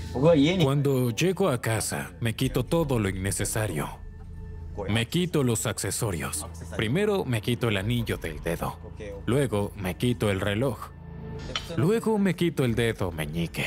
Cuando llego a casa, me quito todo lo innecesario. Me quito los accesorios. Primero me quito el anillo del dedo. Luego me quito el reloj. Luego me quito el dedo meñique.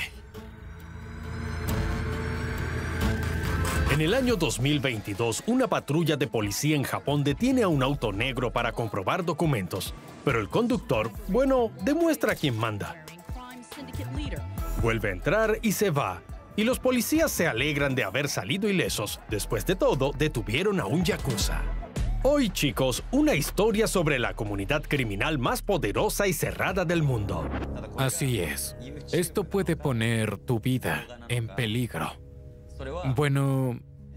En el año 2022, una patrulla de policía en Japón detiene a un auto negro para comprobar documentos. Pero el conductor, bueno, demuestra quién manda. Vuelve a entrar y se va. Y los policías se alegran de haber salido ilesos. Después de todo, detuvieron a un yakuza. Hoy, chicos, una historia sobre la comunidad criminal más poderosa y cerrada del mundo. Así es. Esto puede poner tu vida en peligro. Bueno,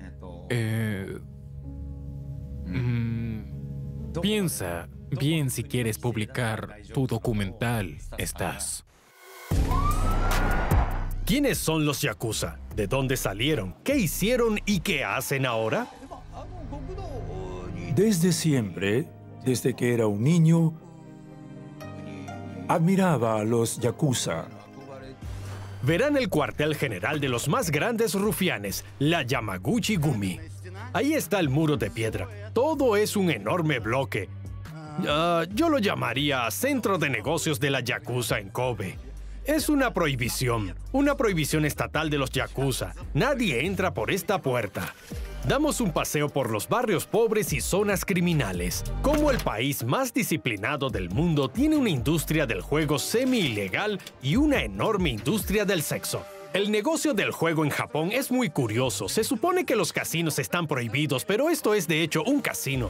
piensa bien si quieres publicar tu documental. Estás. ¿Quiénes son los yakuza? ¿De dónde salieron? ¿Qué hicieron y qué hacen ahora? Desde siempre, desde que era un niño, admiraba a los yakuza. Verán el cuartel general de los más grandes rufianes, la Yamaguchi-gumi. Ahí está el muro de piedra. Todo es un enorme bloque. Yo lo llamaría Centro de Negocios de la Yakuza en Kobe. Es una prohibición estatal de los yakuza. Nadie entra por esta puerta. Damos un paseo por los barrios pobres y zonas criminales. Como el país más disciplinado del mundo tiene una industria del juego semi-ilegal y una enorme industria del sexo. El negocio del juego en Japón es muy curioso. Se supone que los casinos están prohibidos, pero esto es de hecho un casino.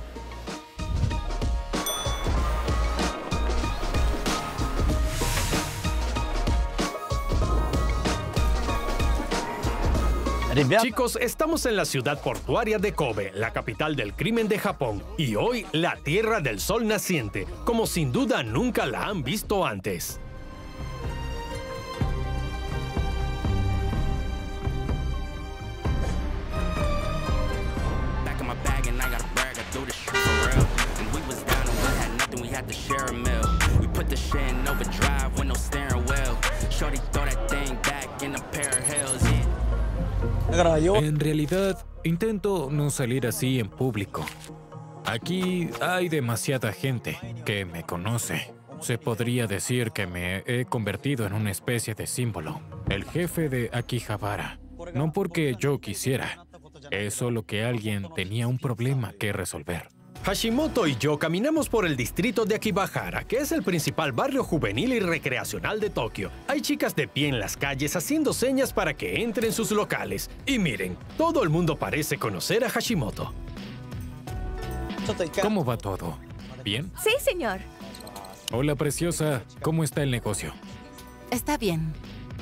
Chicos, estamos en la ciudad portuaria de Kobe, la capital del crimen de Japón, y hoy la tierra del sol naciente, como sin duda nunca la han visto antes. En realidad, intento no salir así en público. Aquí hay demasiada gente que me conoce. Se podría decir que me he convertido en una especie de símbolo. El jefe de Akihabara. No porque yo quisiera. Es solo que alguien tenía un problema que resolver. Hashimoto y yo caminamos por el distrito de Akihabara, que es el principal barrio juvenil y recreacional de Tokio. Hay chicas de pie en las calles haciendo señas para que entren sus locales. Y miren, todo el mundo parece conocer a Hashimoto. ¿Cómo va todo? ¿Bien? Sí, señor. Hola, preciosa. ¿Cómo está el negocio? Está bien.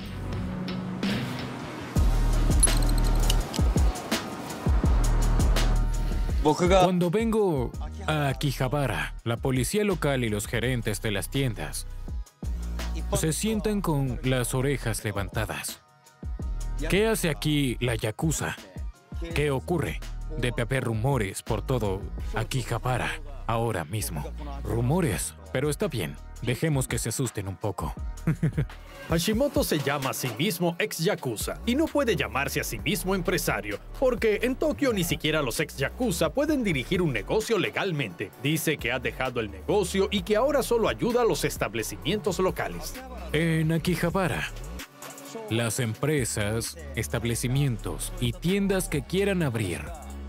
Cuando vengo a Akihabara, la policía local y los gerentes de las tiendas se sientan con las orejas levantadas. ¿Qué hace aquí la yakuza? ¿Qué ocurre? Debe haber rumores por todo Akihabara ahora mismo. Rumores, pero está bien. Dejemos que se asusten un poco. Hashimoto se llama a sí mismo ex-yakuza y no puede llamarse a sí mismo empresario, porque en Tokio ni siquiera los ex-yakuza pueden dirigir un negocio legalmente. Dice que ha dejado el negocio y que ahora solo ayuda a los establecimientos locales. En Akihabara, las empresas, establecimientos y tiendas que quieran abrir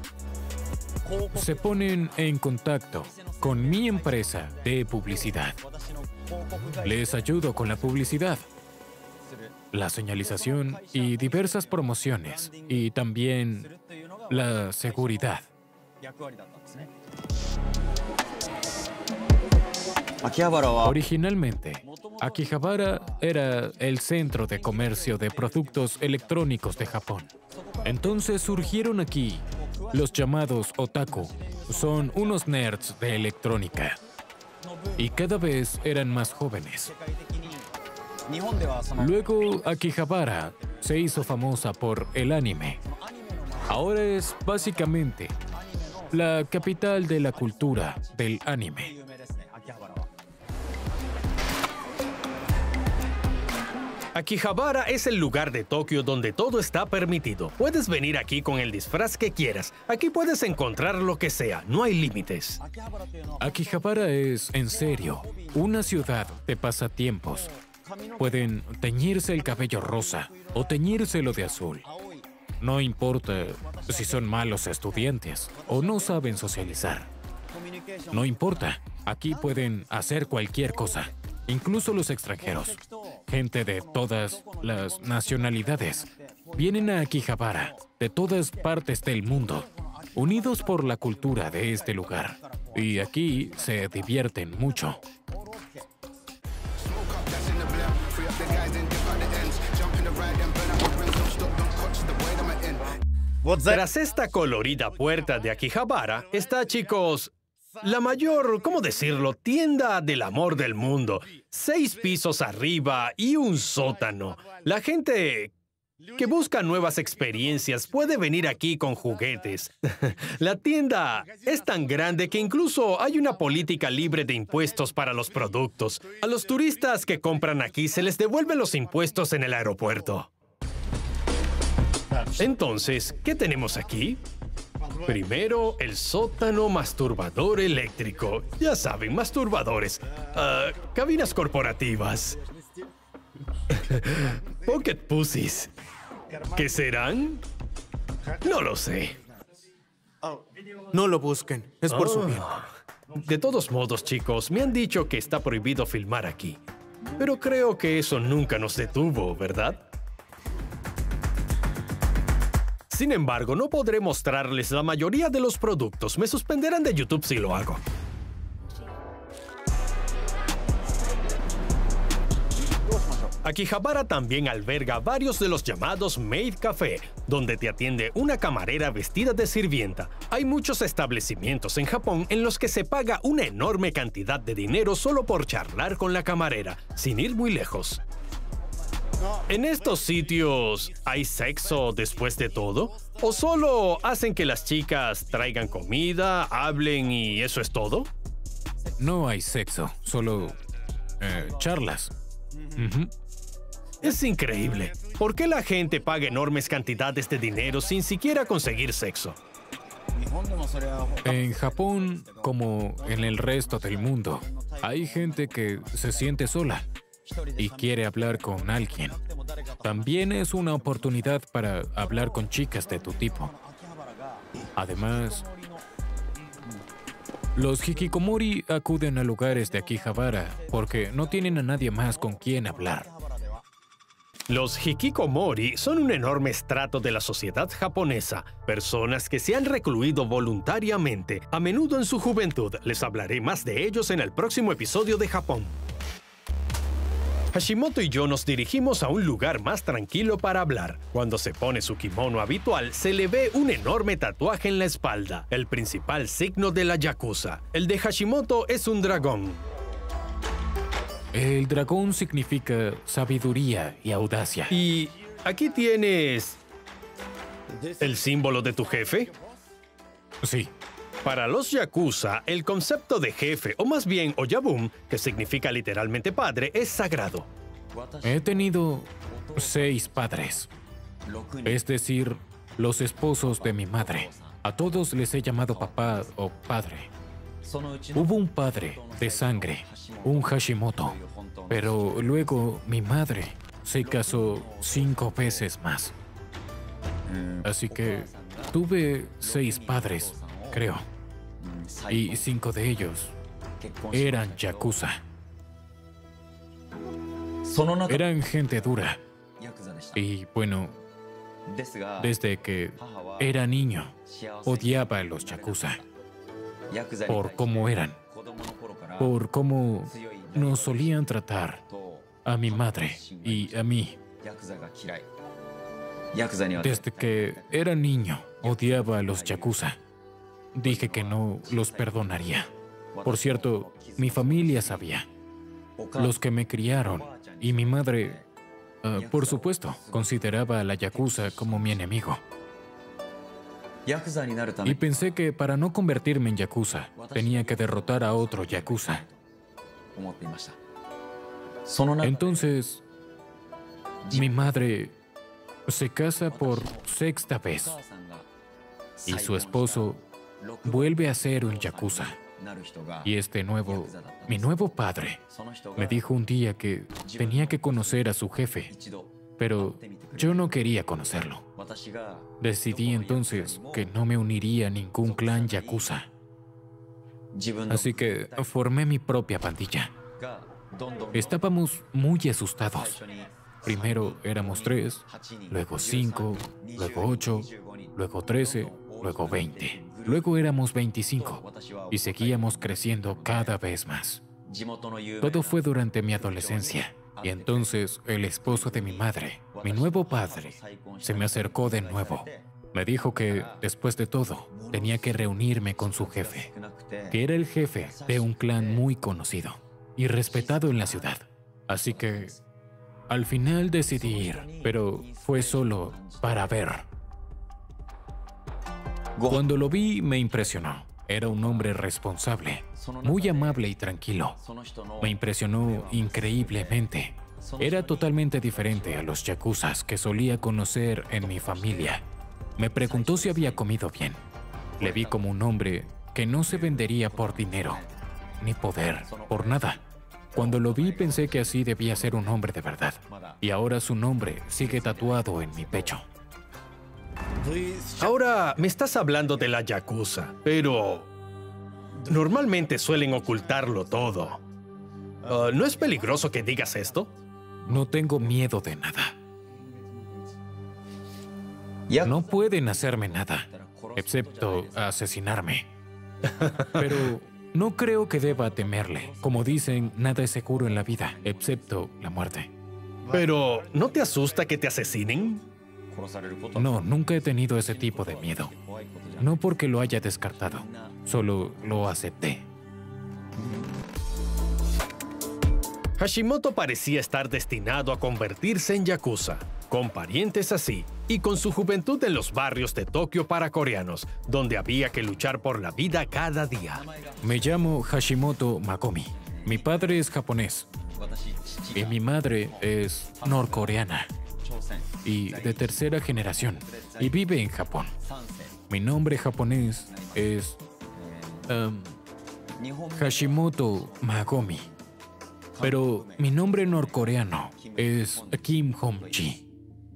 se ponen en contacto con mi empresa de publicidad. Les ayudo con la publicidad, la señalización y diversas promociones, y también la seguridad. Originalmente, Akihabara era el centro de comercio de productos electrónicos de Japón. Entonces surgieron aquí los llamados otaku. Son unos nerds de electrónica. Y cada vez eran más jóvenes. Luego, Akihabara se hizo famosa por el anime. Ahora es básicamente la capital de la cultura del anime. Akihabara es el lugar de Tokio donde todo está permitido. Puedes venir aquí con el disfraz que quieras. Aquí puedes encontrar lo que sea, no hay límites. Akihabara es, en serio, una ciudad de pasatiempos. Pueden teñirse el cabello rosa o teñírselo de azul. No importa si son malos estudiantes o no saben socializar. No importa, aquí pueden hacer cualquier cosa, incluso los extranjeros. Gente de todas las nacionalidades vienen a Akihabara, de todas partes del mundo, unidos por la cultura de este lugar. Y aquí se divierten mucho. Tras esta colorida puerta de Akihabara está, chicos, la mayor, ¿cómo decirlo?, tienda del amor del mundo. 6 pisos arriba y un sótano. La gente que busca nuevas experiencias puede venir aquí con juguetes. La tienda es tan grande que incluso hay una política libre de impuestos para los productos. A los turistas que compran aquí se les devuelven los impuestos en el aeropuerto. Entonces, ¿qué tenemos aquí? Primero, el sótano masturbador eléctrico. Ya saben, masturbadores. Cabinas corporativas. Pocket pussies. ¿Qué serán? No lo sé. No lo busquen, es por su bien. De todos modos, chicos, me han dicho que está prohibido filmar aquí. Pero creo que eso nunca nos detuvo, ¿verdad? Sin embargo, no podré mostrarles la mayoría de los productos. Me suspenderán de YouTube si lo hago. Akihabara también alberga varios de los llamados Maid Café, donde te atiende una camarera vestida de sirvienta. Hay muchos establecimientos en Japón en los que se paga una enorme cantidad de dinero solo por charlar con la camarera, sin ir muy lejos. ¿En estos sitios hay sexo después de todo? ¿O solo hacen que las chicas traigan comida, hablen y eso es todo? No hay sexo, solo charlas. Es increíble. ¿Por qué la gente paga enormes cantidades de dinero sin siquiera conseguir sexo? En Japón, como en el resto del mundo, hay gente que se siente sola y quiere hablar con alguien. También es una oportunidad para hablar con chicas de tu tipo. Además, los hikikomori acuden a lugares de Akihabara porque no tienen a nadie más con quien hablar. Los hikikomori son un enorme estrato de la sociedad japonesa, personas que se han recluido voluntariamente, a menudo en su juventud. Les hablaré más de ellos en el próximo episodio de Japón. Hashimoto y yo nos dirigimos a un lugar más tranquilo para hablar. Cuando se pone su kimono habitual, se le ve un enorme tatuaje en la espalda, el principal signo de la yakuza. El de Hashimoto es un dragón. El dragón significa sabiduría y audacia. Y aquí tienes el símbolo de tu jefe. Sí. Para los yakuza, el concepto de jefe, o más bien oyabun, que significa literalmente padre, es sagrado. He tenido 6 padres, es decir, los esposos de mi madre. A todos les he llamado papá o padre. Hubo un padre de sangre, un Hashimoto, pero luego mi madre se casó 5 veces más. Así que tuve 6 padres, creo. Y 5 de ellos eran yakuza. Eran gente dura. Y bueno, desde que era niño, odiaba a los yakuza. Por cómo eran. Por cómo nos solían tratar a mi madre y a mí. Desde que era niño, odiaba a los yakuza. Dije que no los perdonaría. Por cierto, mi familia sabía. Los que me criaron y mi madre, por supuesto, consideraba a la yakuza como mi enemigo. Y pensé que para no convertirme en yakuza, tenía que derrotar a otro yakuza. Entonces, Mi madre se casa por sexta vez y su esposo vuelve a ser un yakuza. Y mi nuevo padre, me dijo un día que tenía que conocer a su jefe, pero yo no quería conocerlo. Decidí entonces que no me uniría a ningún clan yakuza. Así que formé mi propia pandilla. Estábamos muy asustados. Primero éramos 3, luego 5, luego 8, luego 13, luego 20. Luego éramos 25 y seguíamos creciendo cada vez más. Todo fue durante mi adolescencia. Y entonces el esposo de mi madre, mi nuevo padre, se me acercó de nuevo. Me dijo que, después de todo, tenía que reunirme con su jefe, que era el jefe de un clan muy conocido y respetado en la ciudad. Así que, al final decidí ir, pero fue solo para ver. Cuando lo vi, me impresionó. Era un hombre responsable, muy amable y tranquilo. Me impresionó increíblemente. Era totalmente diferente a los yakuzas que solía conocer en mi familia. Me preguntó si había comido bien. Le vi como un hombre que no se vendería por dinero, ni poder, por nada. Cuando lo vi pensé que así debía ser un hombre de verdad. Y ahora su nombre sigue tatuado en mi pecho. Ahora me estás hablando de la yakuza, pero normalmente suelen ocultarlo todo. ¿No es peligroso que digas esto? No tengo miedo de nada. No pueden hacerme nada, excepto asesinarme. Pero no creo que deba temerle. Como dicen, nada es seguro en la vida, excepto la muerte. Pero, ¿no te asusta que te asesinen? No, nunca he tenido ese tipo de miedo. No porque lo haya descartado, solo lo acepté. Hashimoto parecía estar destinado a convertirse en yakuza, con parientes así, y con su juventud en los barrios de Tokio para coreanos, donde había que luchar por la vida cada día. Me llamo Hashimoto Makomi. Mi padre es japonés y mi madre es norcoreana y de tercera generación, y vive en Japón. Mi nombre japonés es Hashimoto Makomi, pero mi nombre norcoreano es Kim Hong-ji.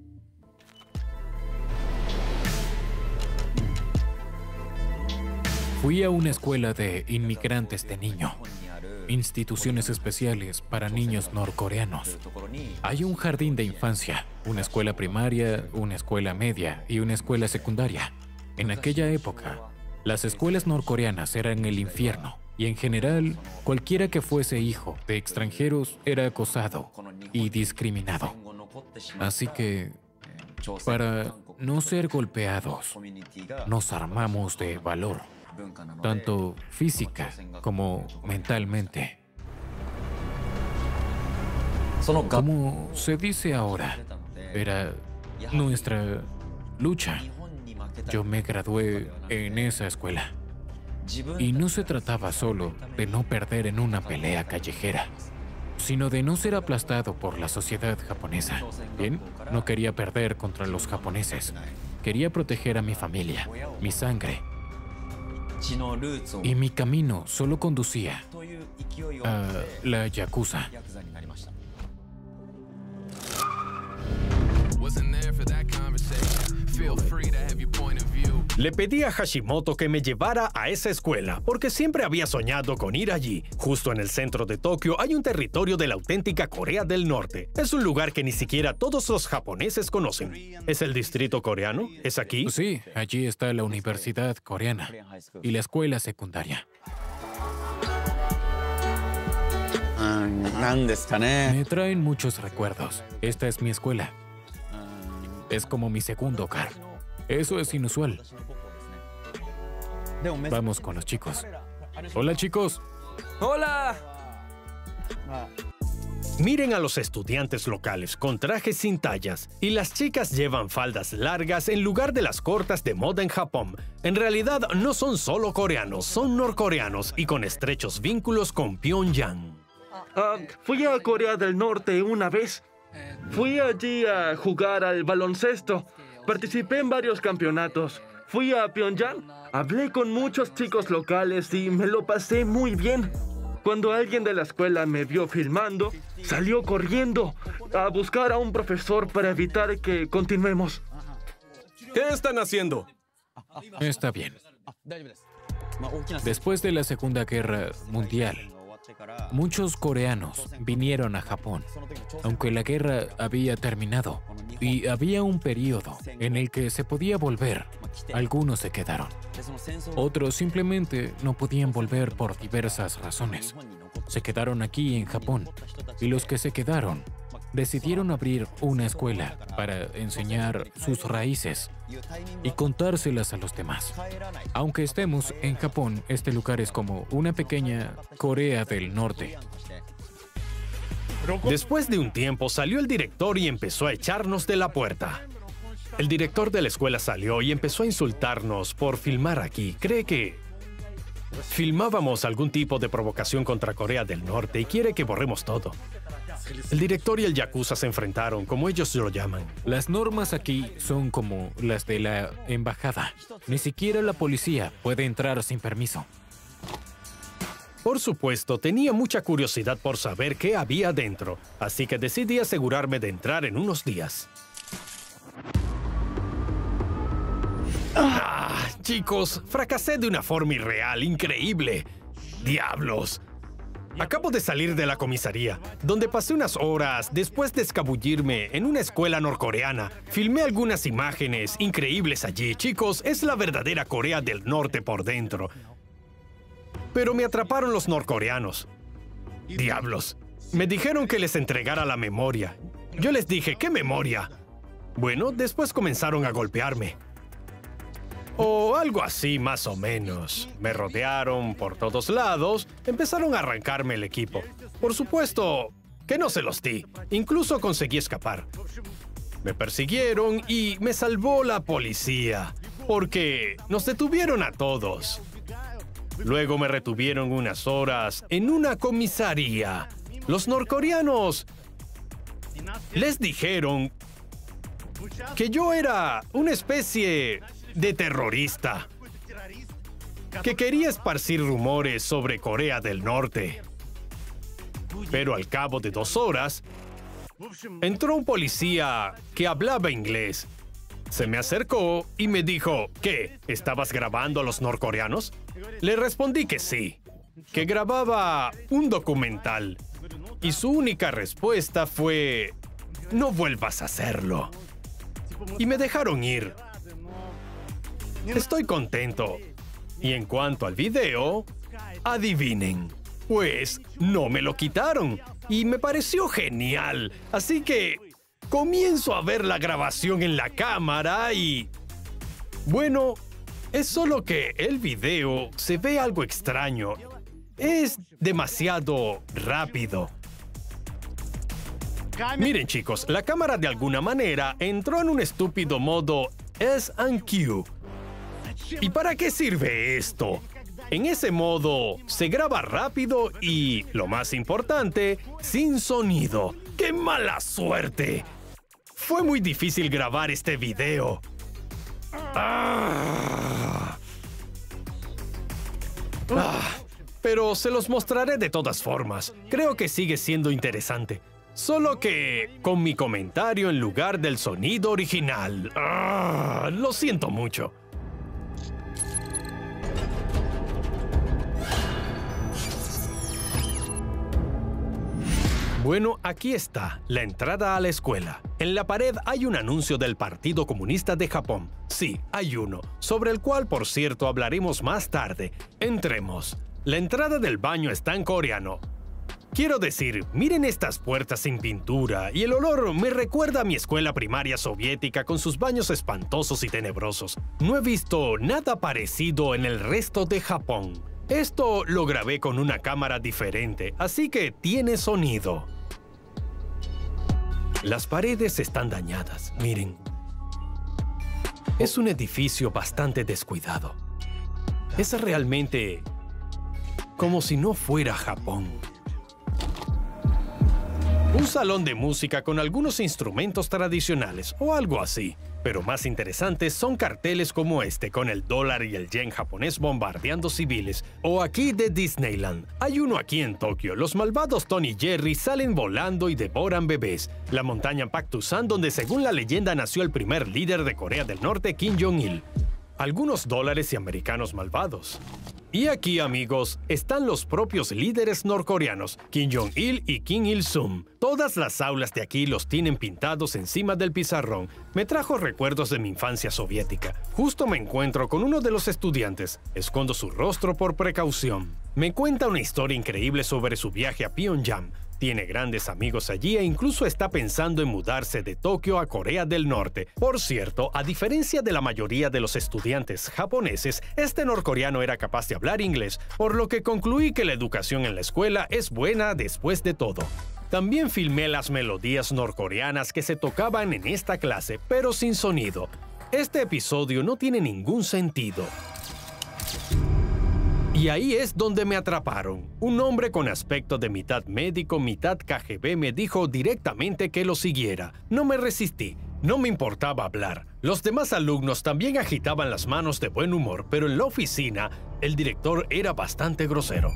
Fui a una escuela de inmigrantes de niño, instituciones especiales para niños norcoreanos. Hay un jardín de infancia, una escuela primaria, una escuela media y una escuela secundaria. En aquella época, las escuelas norcoreanas eran el infierno y en general, cualquiera que fuese hijo de extranjeros era acosado y discriminado. Así que, para no ser golpeados, nos armamos de valor, tanto física como mentalmente. Como se dice ahora, era nuestra lucha. Yo me gradué en esa escuela. Y no se trataba solo de no perder en una pelea callejera, sino de no ser aplastado por la sociedad japonesa. Bien, no quería perder contra los japoneses. Quería proteger a mi familia, mi sangre. Y mi camino solo conducía a la yakuza. Le pedí a Hashimoto que me llevara a esa escuela porque siempre había soñado con ir allí. Justo en el centro de Tokio hay un territorio de la auténtica Corea del Norte. Es un lugar que ni siquiera todos los japoneses conocen. ¿Es el distrito coreano? ¿Es aquí? Sí, allí está la universidad coreana y la escuela secundaria. Me traen muchos recuerdos. Esta es mi escuela. Es como mi segundo hogar. Eso es inusual. Vamos con los chicos. Hola, chicos. ¡Hola! Miren a los estudiantes locales con trajes sin tallas y las chicas llevan faldas largas en lugar de las cortas de moda en Japón. En realidad no son solo coreanos, son norcoreanos y con estrechos vínculos con Pyongyang. Fui a Corea del Norte una vez. Fui allí a jugar al baloncesto. Participé en varios campeonatos. Fui a Pyongyang, hablé con muchos chicos locales y me lo pasé muy bien. Cuando alguien de la escuela me vio filmando, salió corriendo a buscar a un profesor para evitar que continuemos. ¿Qué están haciendo? Está bien. Después de la Segunda Guerra Mundial, muchos coreanos vinieron a Japón, aunque la guerra había terminado y había un periodo en el que se podía volver. Algunos se quedaron. Otros simplemente no podían volver por diversas razones. Se quedaron aquí en Japón y los que se quedaron decidieron abrir una escuela para enseñar sus raíces y contárselas a los demás. Aunque estemos en Japón, este lugar es como una pequeña Corea del Norte. Después de un tiempo salió el director y empezó a echarnos de la puerta. El director de la escuela salió y empezó a insultarnos por filmar aquí. Cree que filmábamos algún tipo de provocación contra Corea del Norte y quiere que borremos todo. El director y el yakuza se enfrentaron, como ellos lo llaman. Las normas aquí son como las de la embajada. Ni siquiera la policía puede entrar sin permiso. Por supuesto, tenía mucha curiosidad por saber qué había dentro, así que decidí asegurarme de entrar en unos días. Chicos, fracasé de una forma irreal, increíble. ¡Diablos! Acabo de salir de la comisaría, donde pasé unas horas después de escabullirme en una escuela norcoreana. Filmé algunas imágenes increíbles allí. Chicos, es la verdadera Corea del Norte por dentro. Pero me atraparon los norcoreanos. ¡Diablos! Me dijeron que les entregara la memoria. Yo les dije, ¿qué memoria? Bueno, después comenzaron a golpearme. O algo así, más o menos. Me rodearon por todos lados, empezaron a arrancarme el equipo. Por supuesto que no se los di. Incluso conseguí escapar. Me persiguieron y me salvó la policía, porque nos detuvieron a todos. Luego me retuvieron unas horas en una comisaría. Los norcoreanos les dijeron que yo era una especie de terrorista que quería esparcir rumores sobre Corea del Norte. Pero al cabo de 2 horas, entró un policía que hablaba inglés. Se me acercó y me dijo, ¿qué? ¿Estabas grabando a los norcoreanos? Le respondí que sí, que grababa un documental. Y su única respuesta fue, no vuelvas a hacerlo. Y me dejaron ir. Estoy contento. Y en cuanto al video, adivinen, pues no me lo quitaron y me pareció genial. Así que comienzo a ver la grabación en la cámara y... bueno, es solo que el video se ve algo extraño. Es demasiado rápido. Miren chicos, la cámara de alguna manera entró en un estúpido modo S&Q. ¿Y para qué sirve esto? En ese modo se graba rápido y, lo más importante, sin sonido. ¡Qué mala suerte! Fue muy difícil grabar este video. Pero se los mostraré de todas formas. Creo que sigue siendo interesante. Solo que con mi comentario en lugar del sonido original. Lo siento mucho. Bueno, aquí está, la entrada a la escuela. En la pared hay un anuncio del Partido Comunista de Japón. Sí, hay uno, sobre el cual, por cierto, hablaremos más tarde. Entremos. La entrada del baño está en coreano. Quiero decir, miren estas puertas sin pintura y el olor me recuerda a mi escuela primaria soviética con sus baños espantosos y tenebrosos. No he visto nada parecido en el resto de Japón. Esto lo grabé con una cámara diferente, así que tiene sonido. Las paredes están dañadas, miren. Es un edificio bastante descuidado. Es realmente como si no fuera Japón. Un salón de música con algunos instrumentos tradicionales o algo así. Pero más interesantes son carteles como este, con el dólar y el yen japonés bombardeando civiles. O aquí de Disneyland. Hay uno aquí en Tokio. Los malvados Tony y Jerry salen volando y devoran bebés. La montaña Paktusan, donde según la leyenda nació el primer líder de Corea del Norte, Kim Jong-il. Algunos dólares y americanos malvados. Y aquí, amigos, están los propios líderes norcoreanos, Kim Jong-il y Kim Il-sung. Todas las aulas de aquí los tienen pintados encima del pizarrón. Me trajo recuerdos de mi infancia soviética. Justo me encuentro con uno de los estudiantes. Escondo su rostro por precaución. Me cuenta una historia increíble sobre su viaje a Pyongyang. Tiene grandes amigos allí e incluso está pensando en mudarse de Tokio a Corea del Norte. Por cierto, a diferencia de la mayoría de los estudiantes japoneses, este norcoreano era capaz de hablar inglés, por lo que concluí que la educación en la escuela es buena después de todo. También filmé las melodías norcoreanas que se tocaban en esta clase, pero sin sonido. Este episodio no tiene ningún sentido. Y ahí es donde me atraparon. Un hombre con aspecto de mitad médico, mitad KGB me dijo directamente que lo siguiera. No me resistí. No me importaba hablar. Los demás alumnos también agitaban las manos de buen humor, pero en la oficina, el director era bastante grosero.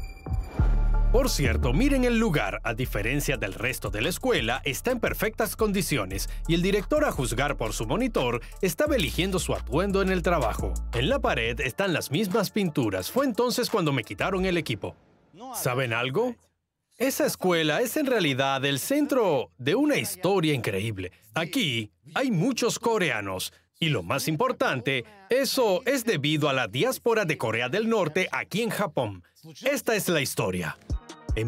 Por cierto, miren el lugar, a diferencia del resto de la escuela, está en perfectas condiciones y el director, a juzgar por su monitor, estaba eligiendo su atuendo en el trabajo. En la pared están las mismas pinturas. Fue entonces cuando me quitaron el equipo. ¿Saben algo? Esa escuela es en realidad el centro de una historia increíble. Aquí hay muchos coreanos. Y lo más importante, eso es debido a la diáspora de Corea del Norte aquí en Japón. Esta es la historia. En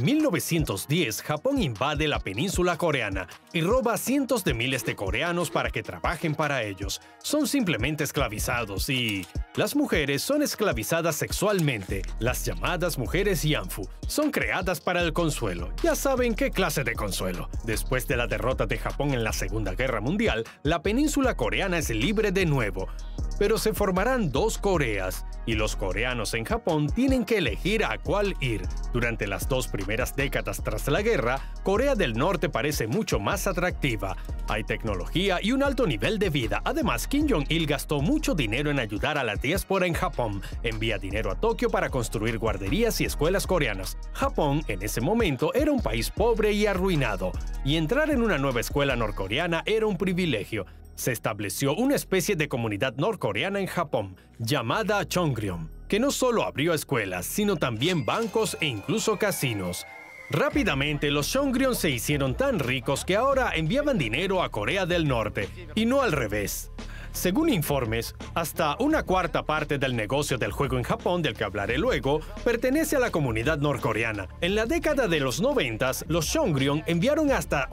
1910, Japón invade la península coreana y roba a cientos de miles de coreanos para que trabajen para ellos. Son simplemente esclavizados y las mujeres son esclavizadas sexualmente. Las llamadas mujeres yanfu son creadas para el consuelo. Ya saben qué clase de consuelo. Después de la derrota de Japón en la Segunda Guerra Mundial, la península coreana es libre de nuevo. Pero se formarán dos Coreas, y los coreanos en Japón tienen que elegir a cuál ir. Durante las dos primeras décadas tras la guerra, Corea del Norte parece mucho más atractiva. Hay tecnología y un alto nivel de vida. Además, Kim Jong-il gastó mucho dinero en ayudar a la diáspora en Japón. Envía dinero a Tokio para construir guarderías y escuelas coreanas. Japón, en ese momento, era un país pobre y arruinado, y entrar en una nueva escuela norcoreana era un privilegio. Se estableció una especie de comunidad norcoreana en Japón, llamada Chongryon, que no solo abrió escuelas, sino también bancos e incluso casinos. Rápidamente, los Chongryon se hicieron tan ricos que ahora enviaban dinero a Corea del Norte, y no al revés. Según informes, hasta una cuarta parte del negocio del juego en Japón, del que hablaré luego, pertenece a la comunidad norcoreana. En la década de los 90, los Chongryon enviaron hasta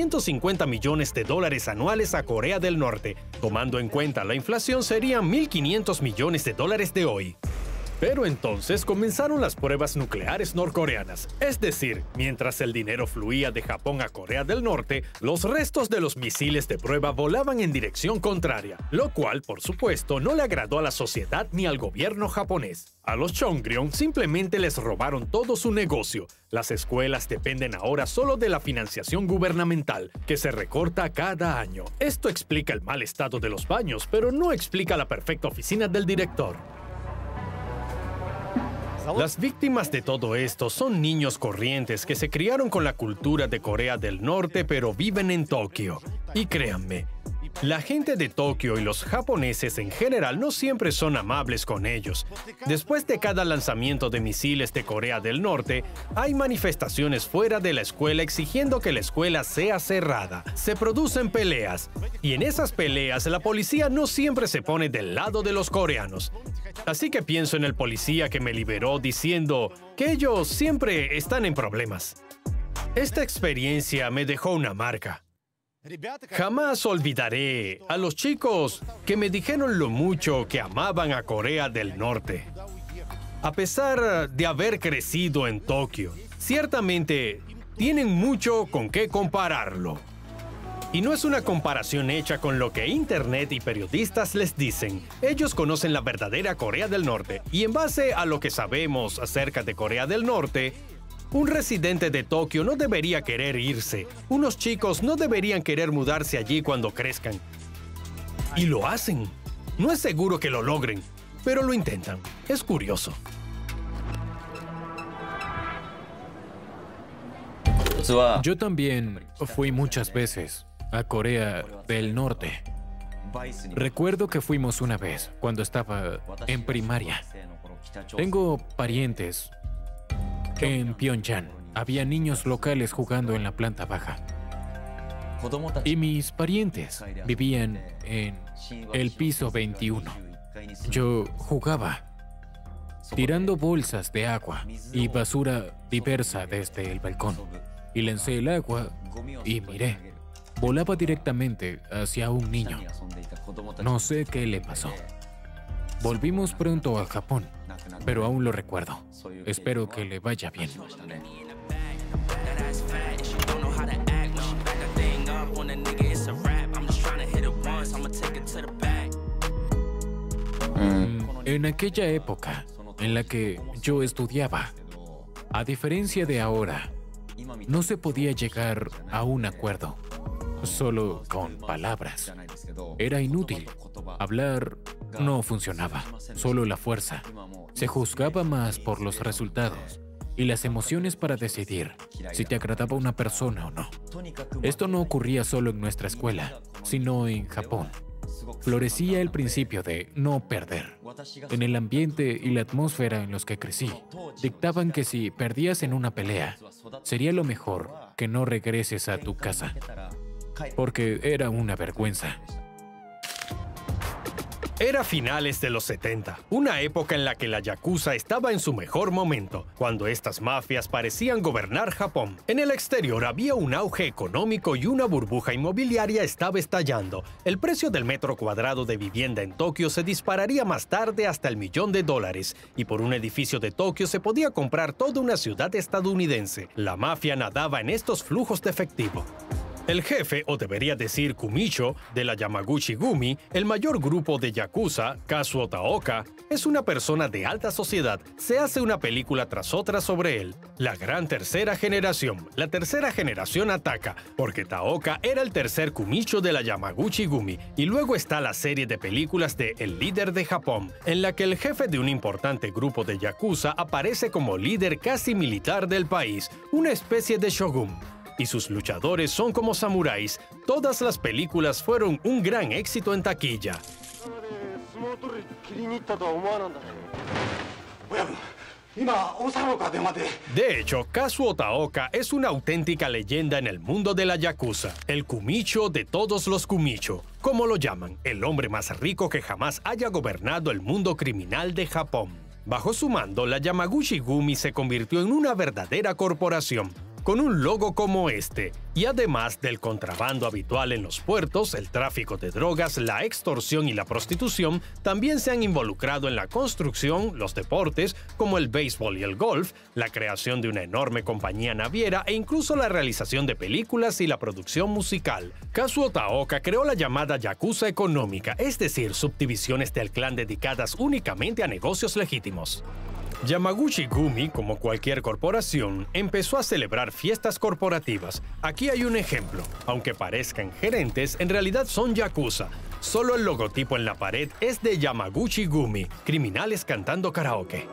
850 millones de dólares anuales a Corea del Norte. Tomando en cuenta la inflación, serían 1.500 millones de dólares de hoy. Pero entonces comenzaron las pruebas nucleares norcoreanas. Es decir, mientras el dinero fluía de Japón a Corea del Norte, los restos de los misiles de prueba volaban en dirección contraria, lo cual, por supuesto, no le agradó a la sociedad ni al gobierno japonés. A los Chongryon simplemente les robaron todo su negocio. Las escuelas dependen ahora solo de la financiación gubernamental, que se recorta cada año. Esto explica el mal estado de los baños, pero no explica la perfecta oficina del director. Las víctimas de todo esto son niños corrientes que se criaron con la cultura de Corea del Norte pero viven en Tokio. Y créanme, la gente de Tokio y los japoneses en general no siempre son amables con ellos. Después de cada lanzamiento de misiles de Corea del Norte, hay manifestaciones fuera de la escuela exigiendo que la escuela sea cerrada. Se producen peleas, y en esas peleas la policía no siempre se pone del lado de los coreanos. Así que pienso en el policía que me liberó diciendo que ellos siempre están en problemas. Esta experiencia me dejó una marca. Jamás olvidaré a los chicos que me dijeron lo mucho que amaban a Corea del Norte. A pesar de haber crecido en Tokio, ciertamente tienen mucho con qué compararlo. Y no es una comparación hecha con lo que Internet y periodistas les dicen. Ellos conocen la verdadera Corea del Norte y en base a lo que sabemos acerca de Corea del Norte, Un residente de Tokio no debería querer irse. Unos chicos no deberían querer mudarse allí cuando crezcan. Y lo hacen. No es seguro que lo logren, pero lo intentan. Es curioso. Yo también fui muchas veces a Corea del Norte. Recuerdo que fuimos una vez cuando estaba en primaria. Tengo parientes en Pyongyang. Había niños locales jugando en la planta baja. Y mis parientes vivían en el piso 21. Yo jugaba tirando bolsas de agua y basura diversa desde el balcón. Y lancé el agua y miré. Volaba directamente hacia un niño. No sé qué le pasó. Volvimos pronto a Japón, pero aún lo recuerdo. Espero que le vaya bien. En aquella época en la que yo estudiaba, a diferencia de ahora, no se podía llegar a un acuerdo solo con palabras. Era inútil. Hablar no funcionaba, solo la fuerza. Se juzgaba más por los resultados y las emociones para decidir si te agradaba una persona o no. Esto no ocurría solo en nuestra escuela, sino en Japón. Florecía el principio de no perder. En el ambiente y la atmósfera en los que crecí, dictaban que si perdías en una pelea, sería lo mejor que no regreses a tu casa, porque era una vergüenza. Era finales de los 70, una época en la que la yakuza estaba en su mejor momento, cuando estas mafias parecían gobernar Japón. En el exterior había un auge económico y una burbuja inmobiliaria estaba estallando. El precio del metro cuadrado de vivienda en Tokio se dispararía más tarde hasta el $1.000.000, y por un edificio de Tokio se podía comprar toda una ciudad estadounidense. La mafia nadaba en estos flujos de efectivo. El jefe, o debería decir kumicho, de la Yamaguchi-gumi, el mayor grupo de yakuza, Kazuo Taoka, es una persona de alta sociedad. Se hace una película tras otra sobre él. La gran tercera generación. La tercera generación ataca, porque Taoka era el tercer kumicho de la Yamaguchi-gumi. Y luego está la serie de películas de El líder de Japón, en la que el jefe de un importante grupo de yakuza aparece como líder casi militar del país, una especie de shogun. Y sus luchadores son como samuráis. Todas las películas fueron un gran éxito en taquilla. De hecho, Kazuo Taoka es una auténtica leyenda en el mundo de la yakuza, el kumicho de todos los kumicho, como lo llaman, el hombre más rico que jamás haya gobernado el mundo criminal de Japón. Bajo su mando, la Yamaguchi-gumi se convirtió en una verdadera corporación, con un logo como este, y además del contrabando habitual en los puertos, el tráfico de drogas, la extorsión y la prostitución, también se han involucrado en la construcción, los deportes, como el béisbol y el golf, la creación de una enorme compañía naviera e incluso la realización de películas y la producción musical. Kazuo Taoka creó la llamada yakuza económica, es decir, subdivisiones del clan dedicadas únicamente a negocios legítimos. Yamaguchi-gumi, como cualquier corporación, empezó a celebrar fiestas corporativas. Aquí hay un ejemplo. Aunque parezcan gerentes, en realidad son yakuza. Solo el logotipo en la pared es de Yamaguchi-gumi, criminales cantando karaoke.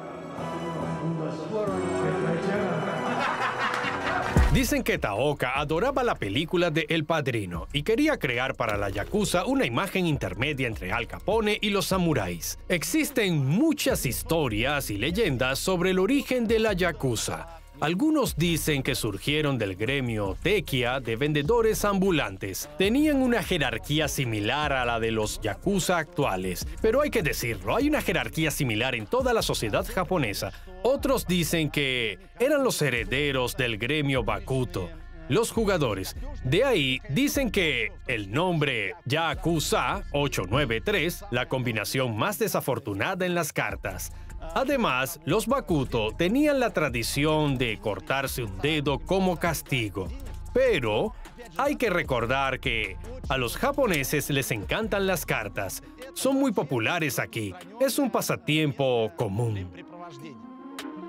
Dicen que Taoka adoraba la película de El Padrino y quería crear para la yakuza una imagen intermedia entre Al Capone y los samuráis. Existen muchas historias y leyendas sobre el origen de la yakuza. Algunos dicen que surgieron del gremio tekia de vendedores ambulantes. Tenían una jerarquía similar a la de los yakuza actuales, pero hay que decirlo, hay una jerarquía similar en toda la sociedad japonesa. Otros dicen que eran los herederos del gremio bakuto, los jugadores. De ahí dicen que el nombre Yakuza 893, la combinación más desafortunada en las cartas. Además, los bakuto tenían la tradición de cortarse un dedo como castigo. Pero hay que recordar que a los japoneses les encantan las cartas. Son muy populares aquí. Es un pasatiempo común.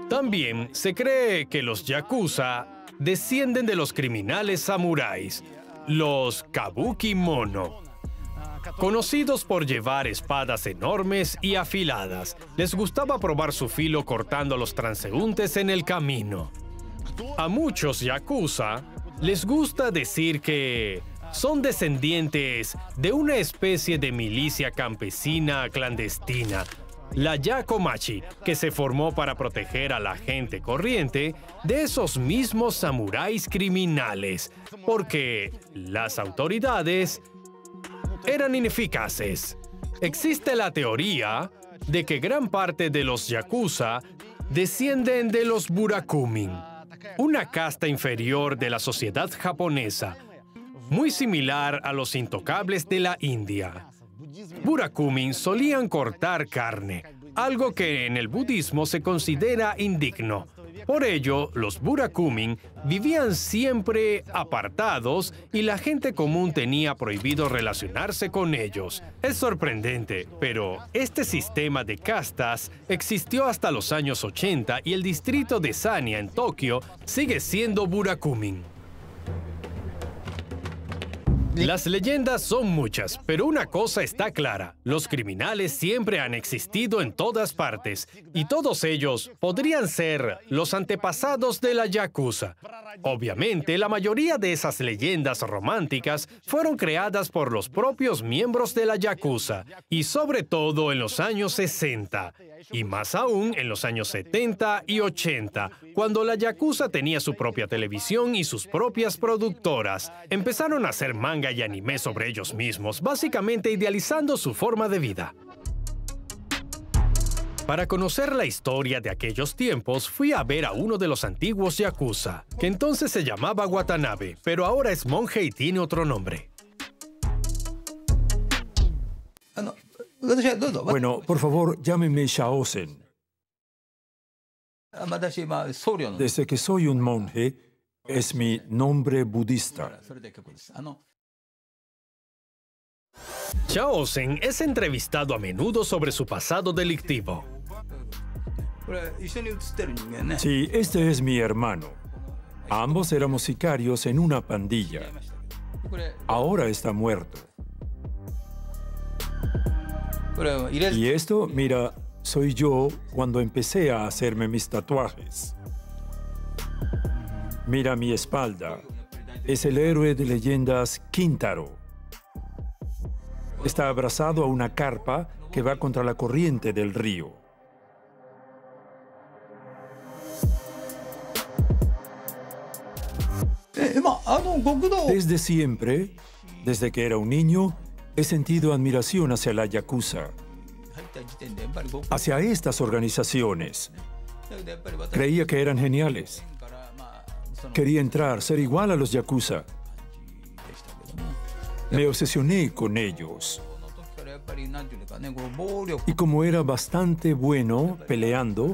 También se cree que los yakuza descienden de los criminales samuráis, los kabuki mono. Conocidos por llevar espadas enormes y afiladas, les gustaba probar su filo cortando a los transeúntes en el camino. A muchos yakuza les gusta decir que son descendientes de una especie de milicia campesina clandestina, la Yakomachi, que se formó para proteger a la gente corriente de esos mismos samuráis criminales, porque las autoridades eran ineficaces. Existe la teoría de que gran parte de los yakuza descienden de los burakumin, una casta inferior de la sociedad japonesa, muy similar a los intocables de la India. Burakumin solían cortar carne, algo que en el budismo se considera indigno. Por ello, los burakumin vivían siempre apartados y la gente común tenía prohibido relacionarse con ellos. Es sorprendente, pero este sistema de castas existió hasta los años 80 y el distrito de Sanya en Tokio sigue siendo burakumin. Las leyendas son muchas, pero una cosa está clara. Los criminales siempre han existido en todas partes, y todos ellos podrían ser los antepasados de la yakuza. Obviamente, la mayoría de esas leyendas románticas fueron creadas por los propios miembros de la yakuza, y sobre todo en los años 60, y más aún en los años 70 y 80, cuando la yakuza tenía su propia televisión y sus propias productoras. Empezaron a hacer manga y anime sobre ellos mismos, básicamente idealizando su forma de vida. Para conocer la historia de aquellos tiempos, fui a ver a uno de los antiguos yakuza, que entonces se llamaba Watanabe, pero ahora es monje y tiene otro nombre. Bueno, por favor, llámeme Shaosen. Desde que soy un monje, es mi nombre budista. Shaosen es entrevistado a menudo sobre su pasado delictivo. Sí, este es mi hermano. Ambos éramos sicarios en una pandilla. Ahora está muerto. Y esto, mira, soy yo cuando empecé a hacerme mis tatuajes. Mira mi espalda. Es el héroe de leyendas Kintaro. Está abrazado a una carpa que va contra la corriente del río. Desde siempre, desde que era un niño, he sentido admiración hacia la yakuza, hacia estas organizaciones. Creía que eran geniales. Quería entrar, ser igual a los yakuza. Me obsesioné con ellos. Y como era bastante bueno peleando,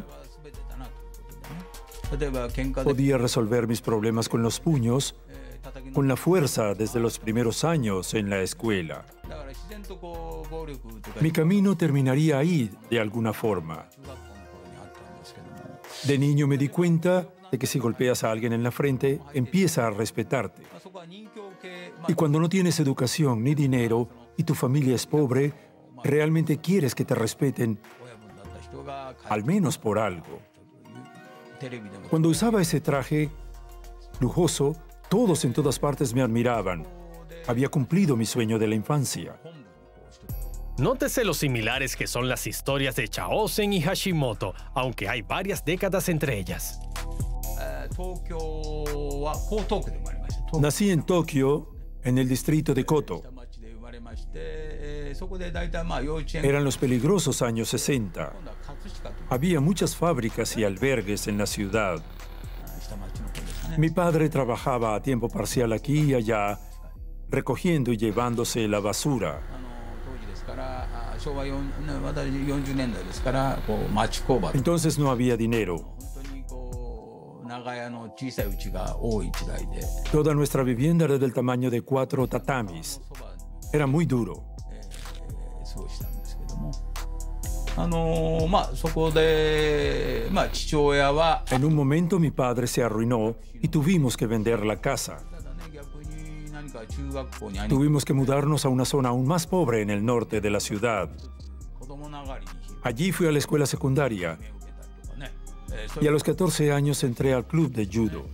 podía resolver mis problemas con los puños, con la fuerza desde los primeros años en la escuela. Mi camino terminaría ahí de alguna forma. De niño me di cuenta de que si golpeas a alguien en la frente, empieza a respetarte. Y cuando no tienes educación ni dinero y tu familia es pobre, realmente quieres que te respeten, al menos por algo. Cuando usaba ese traje lujoso, todos en todas partes me admiraban. Había cumplido mi sueño de la infancia. Nótese lo similares que son las historias de Shaosen y Hashimoto, aunque hay varias décadas entre ellas. Nací en Tokio, en el distrito de Koto. Eran los peligrosos años 60. Había muchas fábricas y albergues en la ciudad. Mi padre trabajaba a tiempo parcial aquí y allá, recogiendo y llevándose la basura. Entonces no había dinero. Toda nuestra vivienda era del tamaño de 4 tatamis. Era muy duro. En un momento mi padre se arruinó y tuvimos que vender la casa. Tuvimos que mudarnos a una zona aún más pobre en el norte de la ciudad. Allí fui a la escuela secundaria y a los 14 años entré al club de judo.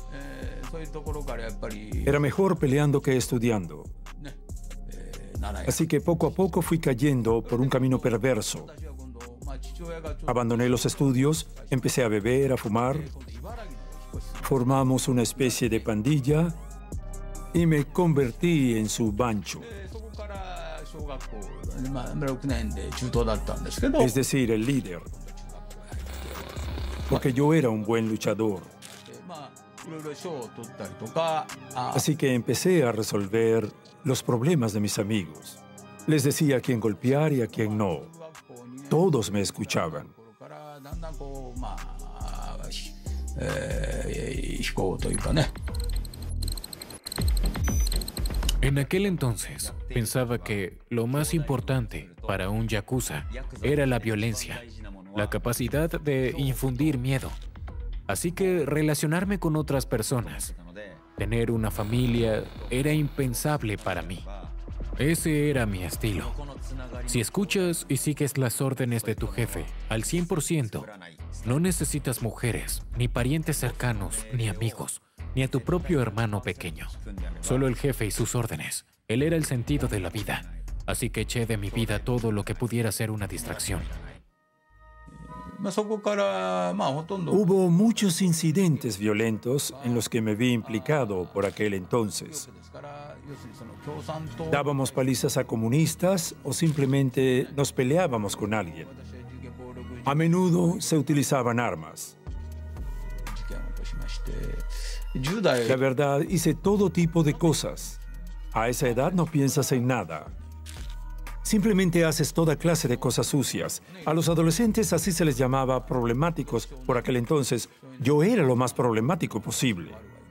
Era mejor peleando que estudiando. Así que poco a poco fui cayendo por un camino perverso. Abandoné los estudios, empecé a beber, a fumar. Formamos una especie de pandilla y me convertí en su bancho. Es decir, el líder. Porque yo era un buen luchador. Así que empecé a resolver los problemas de mis amigos. Les decía a quién golpear y a quién no. Todos me escuchaban. En aquel entonces, pensaba que lo más importante para un yakuza era la violencia, la capacidad de infundir miedo. Así que relacionarme con otras personas, tener una familia, era impensable para mí. Ese era mi estilo. Si escuchas y sigues las órdenes de tu jefe al 100%, no necesitas mujeres, ni parientes cercanos, ni amigos, ni a tu propio hermano pequeño. Solo el jefe y sus órdenes. Él era el sentido de la vida. Así que eché de mi vida todo lo que pudiera ser una distracción. Hubo muchos incidentes violentos en los que me vi implicado por aquel entonces. Dábamos palizas a comunistas o simplemente nos peleábamos con alguien. A menudo se utilizaban armas. La verdad, hice todo tipo de cosas. A esa edad no piensas en nada. Simplemente haces toda clase de cosas sucias. A los adolescentes así se les llamaba problemáticos. Por aquel entonces, yo era lo más problemático posible.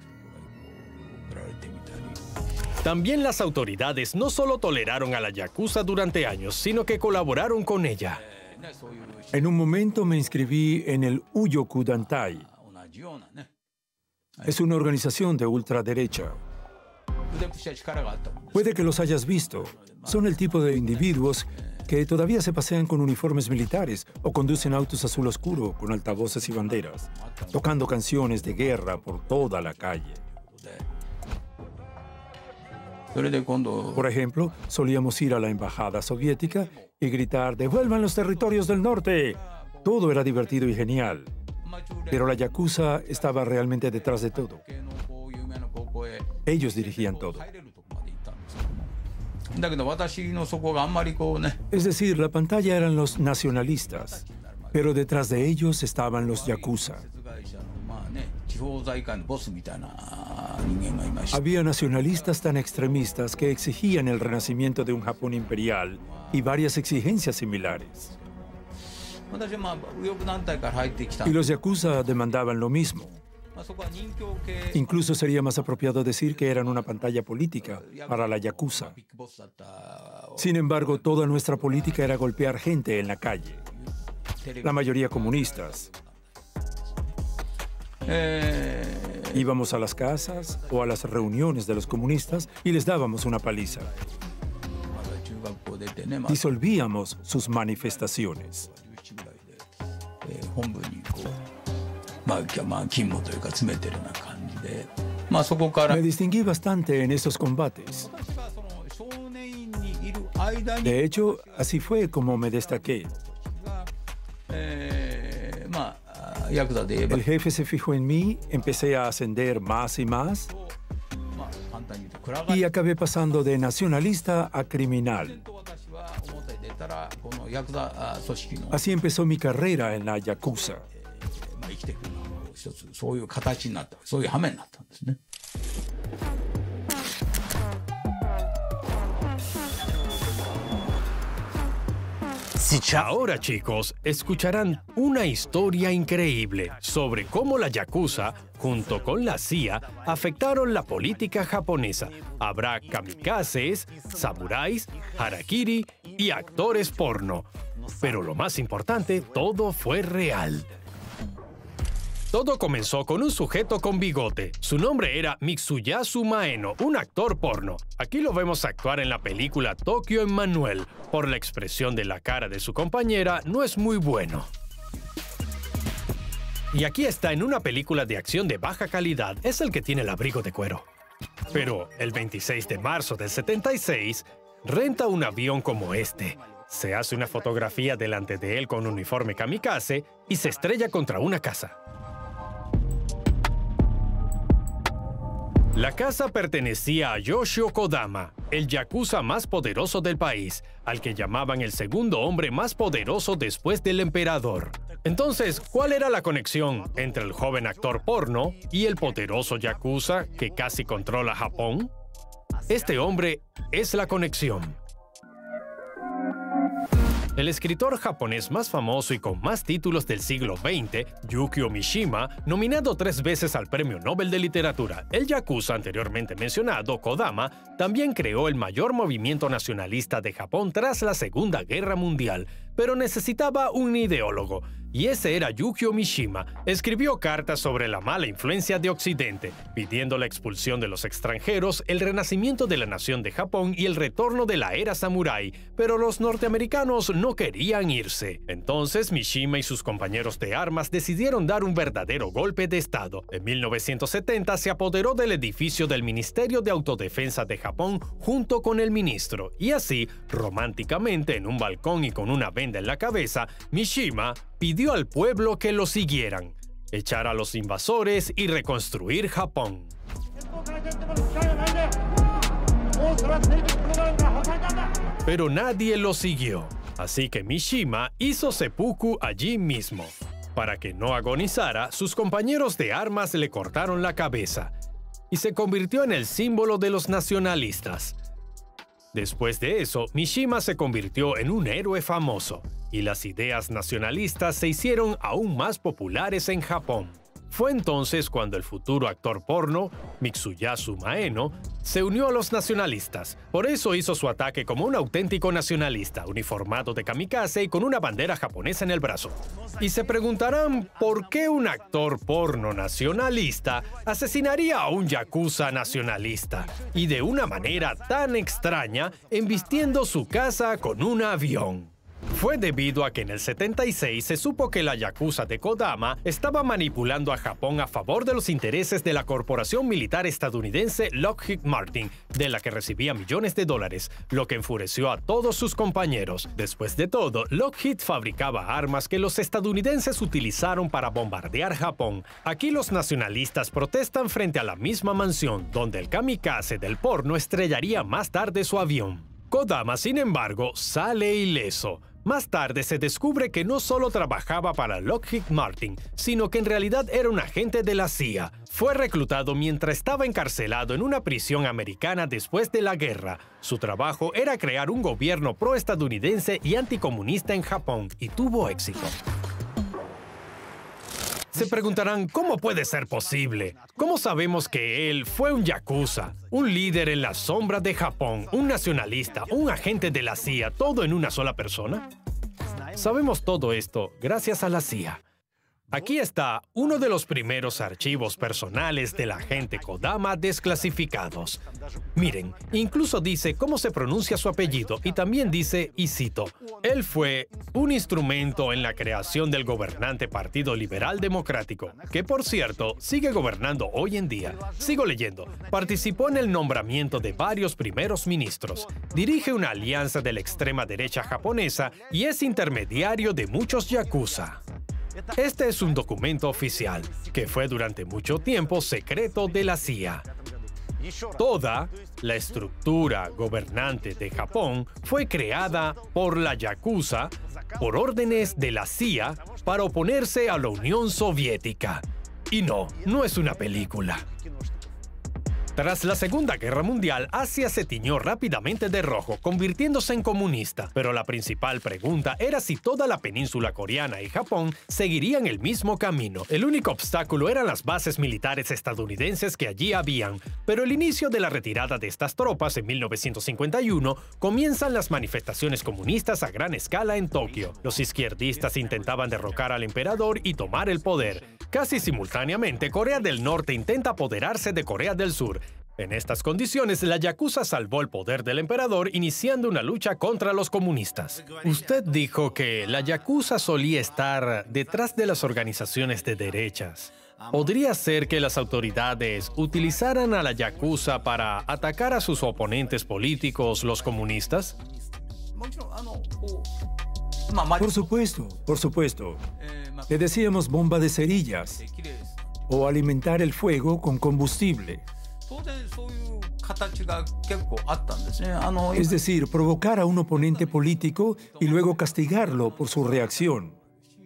También las autoridades no solo toleraron a la yakuza durante años, sino que colaboraron con ella. En un momento me inscribí en el Uyoku Dantai. Es una organización de ultraderecha. Puede que los hayas visto. Son el tipo de individuos que todavía se pasean con uniformes militares o conducen autos azul oscuro con altavoces y banderas, tocando canciones de guerra por toda la calle. Por ejemplo, solíamos ir a la embajada soviética y gritar «¡Devuelvan los territorios del norte!». Todo era divertido y genial. Pero la yakuza estaba realmente detrás de todo. Ellos dirigían todo. Es decir, la pantalla eran los nacionalistas, pero detrás de ellos estaban los yakuza. Había nacionalistas tan extremistas que exigían el renacimiento de un Japón imperial y varias exigencias similares. Y los yakuza demandaban lo mismo. Incluso sería más apropiado decir que eran una pantalla política para la yakuza. Sin embargo, toda nuestra política era golpear gente en la calle. La mayoría comunistas. Íbamos a las casas o a las reuniones de los comunistas y les dábamos una paliza. Disolvíamos sus manifestaciones. Me distinguí bastante en esos combates. De hecho, así fue como me destaqué. El jefe se fijó en mí, empecé a ascender más y más y acabé pasando de nacionalista a criminal. Así empezó mi carrera en la yakuza. Ahora, chicos, escucharán una historia increíble sobre cómo la Yakuza, junto con la CIA, afectaron la política japonesa. Habrá kamikazes, samuráis, harakiri y actores porno. Pero lo más importante, todo fue real. Todo comenzó con un sujeto con bigote. Su nombre era Mitsuyasu Maeno, un actor porno. Aquí lo vemos actuar en la película Tokyo Emmanuel. Por la expresión de la cara de su compañera, no es muy bueno. Y aquí está en una película de acción de baja calidad. Es el que tiene el abrigo de cuero. Pero el 26 de marzo del 76, renta un avión como este. Se hace una fotografía delante de él con un uniforme kamikaze y se estrella contra una casa. La casa pertenecía a Yoshio Kodama, el yakuza más poderoso del país, al que llamaban el segundo hombre más poderoso después del emperador. Entonces, ¿cuál era la conexión entre el joven actor porno y el poderoso yakuza que casi controla Japón? Este hombre es la conexión. El escritor japonés más famoso y con más títulos del siglo XX, Yukio Mishima, nominado 3 veces al Premio Nobel de Literatura, el yakuza anteriormente mencionado, Kodama, también creó el mayor movimiento nacionalista de Japón tras la Segunda Guerra Mundial, pero necesitaba un ideólogo, y ese era Yukio Mishima. Escribió cartas sobre la mala influencia de Occidente, pidiendo la expulsión de los extranjeros, el renacimiento de la nación de Japón y el retorno de la era samurái, pero los norteamericanos no querían irse. Entonces Mishima y sus compañeros de armas decidieron dar un verdadero golpe de Estado. En 1970 se apoderó del edificio del Ministerio de Autodefensa de Japón junto con el ministro, y así, románticamente en un balcón y con una venda en la cabeza, Mishima pidió al pueblo que lo siguieran, echar a los invasores y reconstruir Japón. Pero nadie lo siguió, así que Mishima hizo seppuku allí mismo. Para que no agonizara, sus compañeros de armas le cortaron la cabeza y se convirtió en el símbolo de los nacionalistas. Después de eso, Mishima se convirtió en un héroe famoso, y las ideas nacionalistas se hicieron aún más populares en Japón. Fue entonces cuando el futuro actor porno, Mitsuyasu Maeno, se unió a los nacionalistas. Por eso hizo su ataque como un auténtico nacionalista, uniformado de kamikaze y con una bandera japonesa en el brazo. Y se preguntarán por qué un actor porno nacionalista asesinaría a un yakuza nacionalista, y de una manera tan extraña, embistiendo su casa con un avión. Fue debido a que en el 76 se supo que la yakuza de Kodama estaba manipulando a Japón a favor de los intereses de la corporación militar estadounidense Lockheed Martin, de la que recibía millones de dólares, lo que enfureció a todos sus compañeros. Después de todo, Lockheed fabricaba armas que los estadounidenses utilizaron para bombardear Japón. Aquí los nacionalistas protestan frente a la misma mansión, donde el kamikaze del porno estrellaría más tarde su avión. Kodama, sin embargo, sale ileso. Más tarde se descubre que no solo trabajaba para Lockheed Martin, sino que en realidad era un agente de la CIA. Fue reclutado mientras estaba encarcelado en una prisión americana después de la guerra. Su trabajo era crear un gobierno pro-estadounidense y anticomunista en Japón, y tuvo éxito. Se preguntarán, ¿cómo puede ser posible? ¿Cómo sabemos que él fue un yakuza, un líder en la sombra de Japón, un nacionalista, un agente de la CIA, todo en una sola persona? Sabemos todo esto gracias a la CIA. Aquí está uno de los primeros archivos personales del agente Kodama desclasificados. Miren, incluso dice cómo se pronuncia su apellido y también dice, y cito, él fue un instrumento en la creación del gobernante Partido Liberal Democrático, que por cierto sigue gobernando hoy en día. Sigo leyendo. Participó en el nombramiento de varios primeros ministros, dirige una alianza de la extrema derecha japonesa y es intermediario de muchos yakuza. Este es un documento oficial, que fue durante mucho tiempo secreto de la CIA. Toda la estructura gobernante de Japón fue creada por la yakuza por órdenes de la CIA para oponerse a la Unión Soviética. Y no es una película. Tras la Segunda Guerra Mundial, Asia se tiñó rápidamente de rojo, convirtiéndose en comunista. Pero la principal pregunta era si toda la península coreana y Japón seguirían el mismo camino. El único obstáculo eran las bases militares estadounidenses que allí habían. Pero el inicio de la retirada de estas tropas en 1951 comienzan las manifestaciones comunistas a gran escala en Tokio. Los izquierdistas intentaban derrocar al emperador y tomar el poder. Casi simultáneamente, Corea del Norte intenta apoderarse de Corea del Sur. En estas condiciones, la Yakuza salvó el poder del emperador iniciando una lucha contra los comunistas. Usted dijo que la Yakuza solía estar detrás de las organizaciones de derechas. ¿Podría ser que las autoridades utilizaran a la Yakuza para atacar a sus oponentes políticos, los comunistas? Por supuesto. Le decíamos bomba de cerillas o alimentar el fuego con combustible. Es decir, provocar a un oponente político y luego castigarlo por su reacción.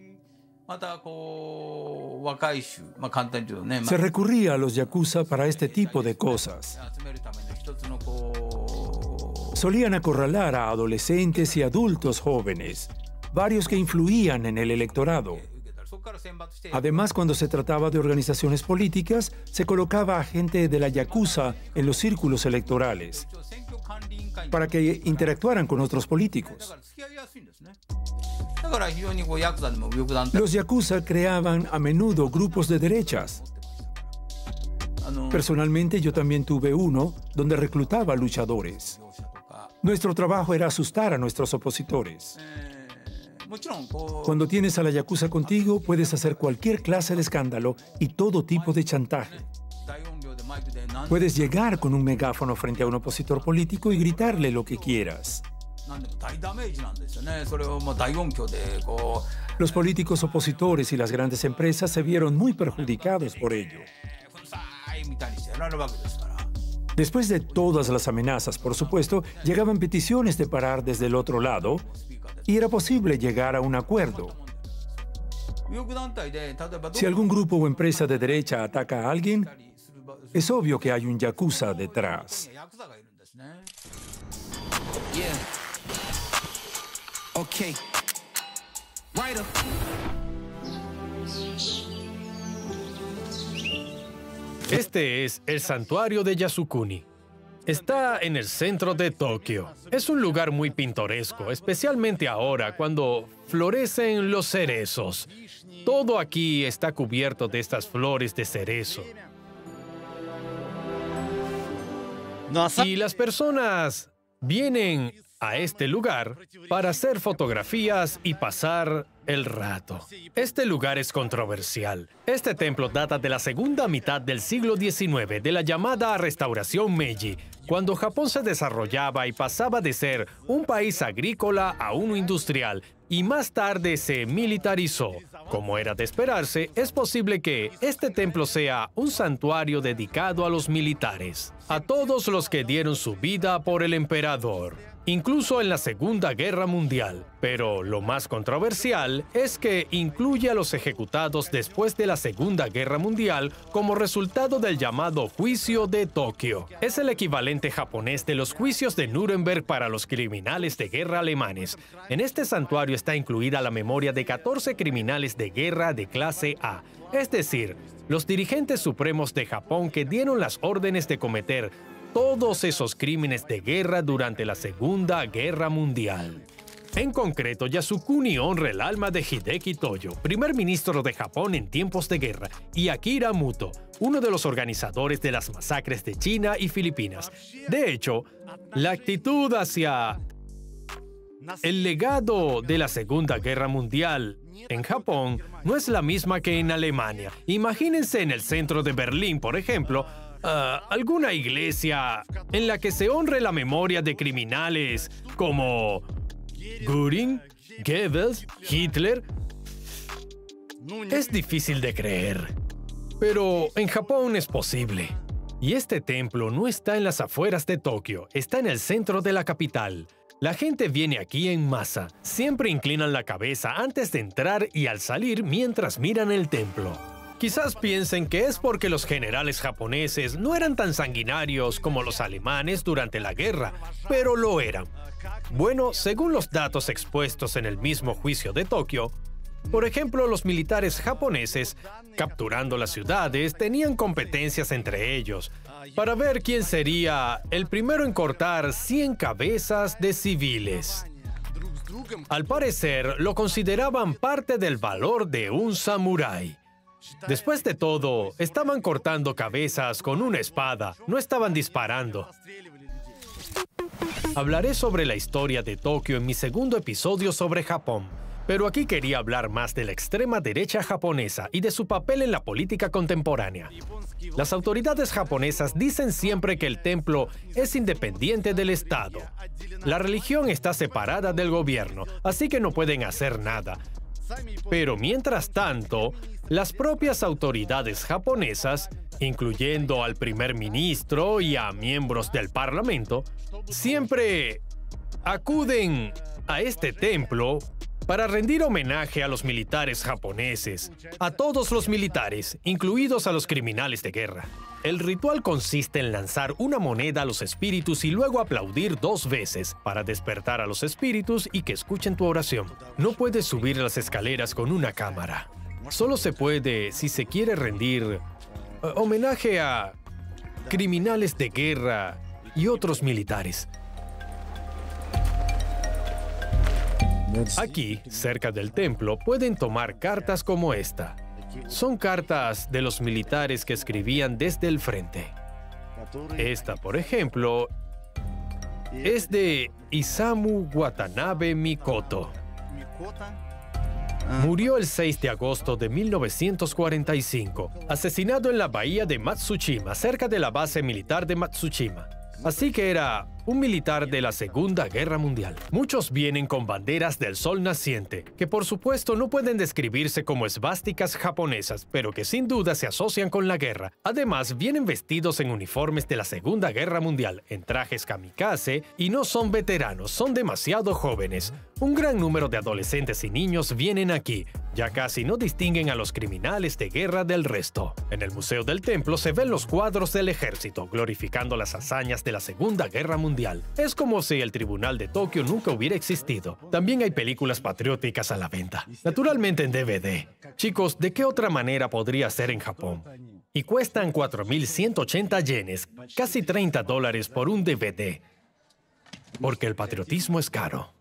Se recurría a los yakuza para este tipo de cosas. Solían acorralar a adolescentes y adultos jóvenes, varios que influían en el electorado. Además, cuando se trataba de organizaciones políticas, se colocaba a gente de la Yakuza en los círculos electorales para que interactuaran con otros políticos. Los Yakuza creaban a menudo grupos de derechas. Personalmente, yo también tuve uno donde reclutaba luchadores. Nuestro trabajo era asustar a nuestros opositores. Cuando tienes a la Yakuza contigo, puedes hacer cualquier clase de escándalo y todo tipo de chantaje. Puedes llegar con un megáfono frente a un opositor político y gritarle lo que quieras. Los políticos opositores y las grandes empresas se vieron muy perjudicados por ello. Después de todas las amenazas, por supuesto, llegaban peticiones de parar desde el otro lado y era posible llegar a un acuerdo. Si algún grupo o empresa de derecha ataca a alguien, es obvio que hay un yakuza detrás. Este es el santuario de Yasukuni. Está en el centro de Tokio. Es un lugar muy pintoresco, especialmente ahora cuando florecen los cerezos. Todo aquí está cubierto de estas flores de cerezo. Y las personas vienen a este lugar para hacer fotografías y pasar el rato. Este lugar es controversial. Este templo data de la segunda mitad del siglo XIX, de la llamada Restauración Meiji, cuando Japón se desarrollaba y pasaba de ser un país agrícola a uno industrial, y más tarde se militarizó. Como era de esperarse, es posible que este templo sea un santuario dedicado a los militares, a todos los que dieron su vida por el emperador, incluso en la Segunda Guerra Mundial. Pero lo más controversial es que incluye a los ejecutados después de la Segunda Guerra Mundial como resultado del llamado Juicio de Tokio. Es el equivalente japonés de los juicios de Nuremberg para los criminales de guerra alemanes. En este santuario está incluida la memoria de 14 criminales de guerra de clase A, es decir, los dirigentes supremos de Japón que dieron las órdenes de cometer todos esos crímenes de guerra durante la Segunda Guerra Mundial. En concreto, Yasukuni honra el alma de Hideki Toyo, primer ministro de Japón en tiempos de guerra, y Akira Muto, uno de los organizadores de las masacres de China y Filipinas. De hecho, la actitud hacia el legado de la Segunda Guerra Mundial en Japón no es la misma que en Alemania. Imagínense en el centro de Berlín, por ejemplo, alguna iglesia en la que se honre la memoria de criminales como Göring, Goebbels, Hitler. Es difícil de creer, pero en Japón es posible. Y este templo no está en las afueras de Tokio, está en el centro de la capital. La gente viene aquí en masa, siempre inclinan la cabeza antes de entrar y al salir mientras miran el templo. Quizás piensen que es porque los generales japoneses no eran tan sanguinarios como los alemanes durante la guerra, pero lo eran. Bueno, según los datos expuestos en el mismo juicio de Tokio, por ejemplo, los militares japoneses, capturando las ciudades, tenían competencias entre ellos para ver quién sería el primero en cortar 100 cabezas de civiles. Al parecer, lo consideraban parte del valor de un samurái. Después de todo, estaban cortando cabezas con una espada, no estaban disparando. Hablaré sobre la historia de Tokio en mi segundo episodio sobre Japón, pero aquí quería hablar más de la extrema derecha japonesa y de su papel en la política contemporánea. Las autoridades japonesas dicen siempre que el templo es independiente del Estado. La religión está separada del gobierno, así que no pueden hacer nada. Pero mientras tanto, las propias autoridades japonesas, incluyendo al primer ministro y a miembros del parlamento, siempre acuden a este templo para rendir homenaje a los militares japoneses, a todos los militares, incluidos a los criminales de guerra. El ritual consiste en lanzar una moneda a los espíritus y luego aplaudir 2 veces para despertar a los espíritus y que escuchen tu oración. No puedes subir las escaleras con una cámara. Solo se puede si se quiere rendir homenaje a criminales de guerra y otros militares. Aquí, cerca del templo, pueden tomar cartas como esta. Son cartas de los militares que escribían desde el frente. Esta, por ejemplo, es de Isamu Watanabe Mikoto. Murió el 6 de agosto de 1945, asesinado en la bahía de Matsushima, cerca de la base militar de Matsushima. Así que era un militar de la Segunda Guerra Mundial. Muchos vienen con banderas del sol naciente, que por supuesto no pueden describirse como esvásticas japonesas, pero que sin duda se asocian con la guerra. Además, vienen vestidos en uniformes de la Segunda Guerra Mundial, en trajes kamikaze, y no son veteranos, son demasiado jóvenes. Un gran número de adolescentes y niños vienen aquí. Ya casi no distinguen a los criminales de guerra del resto. En el Museo del Templo se ven los cuadros del ejército, glorificando las hazañas de la Segunda Guerra Mundial. Es como si el Tribunal de Tokio nunca hubiera existido. También hay películas patrióticas a la venta, naturalmente en DVD. Chicos, ¿de qué otra manera podría ser en Japón? Y cuestan 4.180 yenes, casi $30 por un DVD. Porque el patriotismo es caro.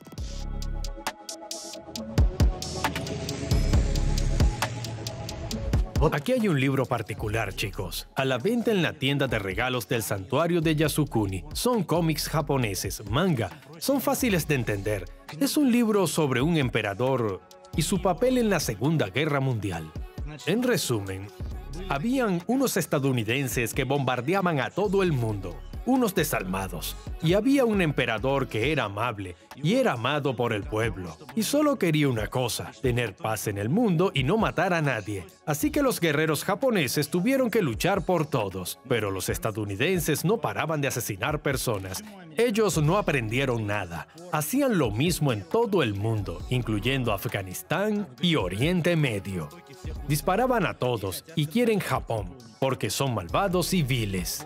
Aquí hay un libro particular, chicos. A la venta en la tienda de regalos del santuario de Yasukuni. Son cómics japoneses, manga. Son fáciles de entender. Es un libro sobre un emperador y su papel en la Segunda Guerra Mundial. En resumen, habían unos estadounidenses que bombardeaban a todo el mundo, unos desalmados, y había un emperador que era amable y era amado por el pueblo, y solo quería una cosa, tener paz en el mundo y no matar a nadie. Así que los guerreros japoneses tuvieron que luchar por todos, pero los estadounidenses no paraban de asesinar personas. Ellos no aprendieron nada, hacían lo mismo en todo el mundo, incluyendo Afganistán y Oriente Medio. Disparaban a todos y quieren Japón, porque son malvados y viles.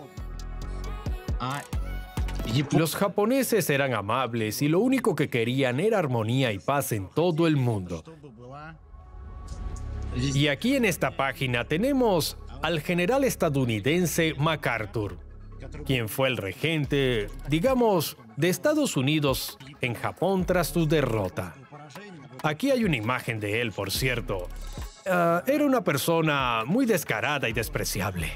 Los japoneses eran amables y lo único que querían era armonía y paz en todo el mundo. Y aquí en esta página tenemos al general estadounidense MacArthur, quien fue el regente, digamos, de Estados Unidos en Japón tras su derrota. Aquí hay una imagen de él, por cierto. Era una persona muy descarada y despreciable.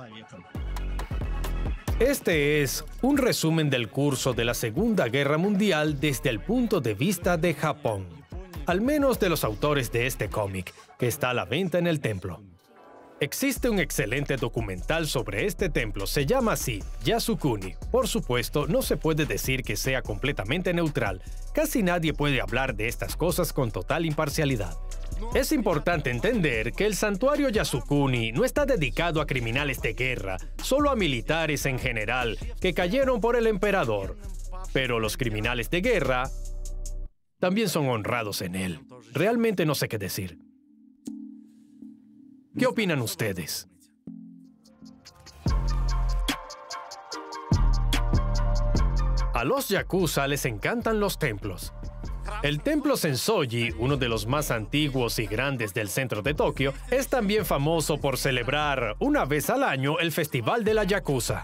Este es un resumen del curso de la Segunda Guerra Mundial desde el punto de vista de Japón, al menos de los autores de este cómic, que está a la venta en el templo. Existe un excelente documental sobre este templo, se llama así, Yasukuni. Por supuesto, no se puede decir que sea completamente neutral. Casi nadie puede hablar de estas cosas con total imparcialidad. Es importante entender que el santuario Yasukuni no está dedicado a criminales de guerra, solo a militares en general que cayeron por el emperador. Pero los criminales de guerra también son honrados en él. Realmente no sé qué decir. ¿Qué opinan ustedes? A los yakuza les encantan los templos. El templo Sensoji, uno de los más antiguos y grandes del centro de Tokio, es también famoso por celebrar una vez al año el Festival de la Yakuza.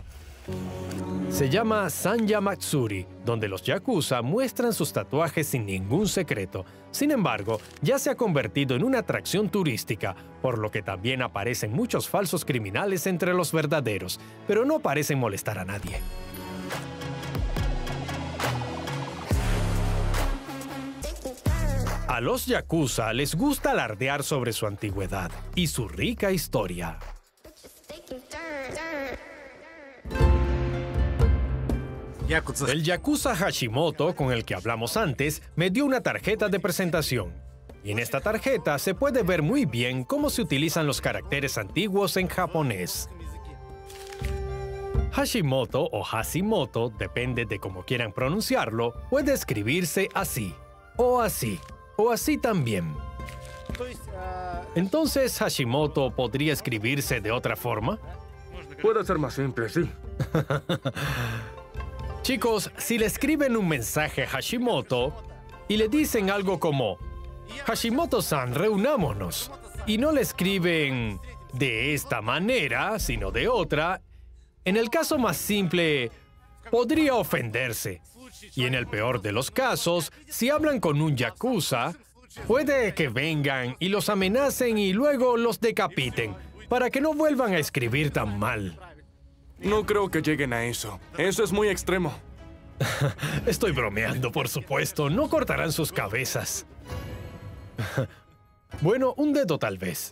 Se llama Sanya Matsuri, donde los yakuza muestran sus tatuajes sin ningún secreto. Sin embargo, ya se ha convertido en una atracción turística, por lo que también aparecen muchos falsos criminales entre los verdaderos, pero no parecen molestar a nadie. A los yakuza les gusta alardear sobre su antigüedad y su rica historia. El yakuza Hashimoto, con el que hablamos antes, me dio una tarjeta de presentación. Y en esta tarjeta se puede ver muy bien cómo se utilizan los caracteres antiguos en japonés. Hashimoto o Hashimoto, depende de cómo quieran pronunciarlo, puede escribirse así, o así también. Entonces, ¿Hashimoto podría escribirse de otra forma? Puede ser más simple, sí. Chicos, si le escriben un mensaje a Hashimoto y le dicen algo como Hashimoto-san, reunámonos, y no le escriben de esta manera, sino de otra, en el caso más simple, podría ofenderse. Y en el peor de los casos, si hablan con un yakuza, puede que vengan y los amenacen y luego los decapiten, para que no vuelvan a escribir tan mal. No creo que lleguen a eso. Eso es muy extremo. Estoy bromeando, por supuesto. No cortarán sus cabezas. Bueno, un dedo tal vez.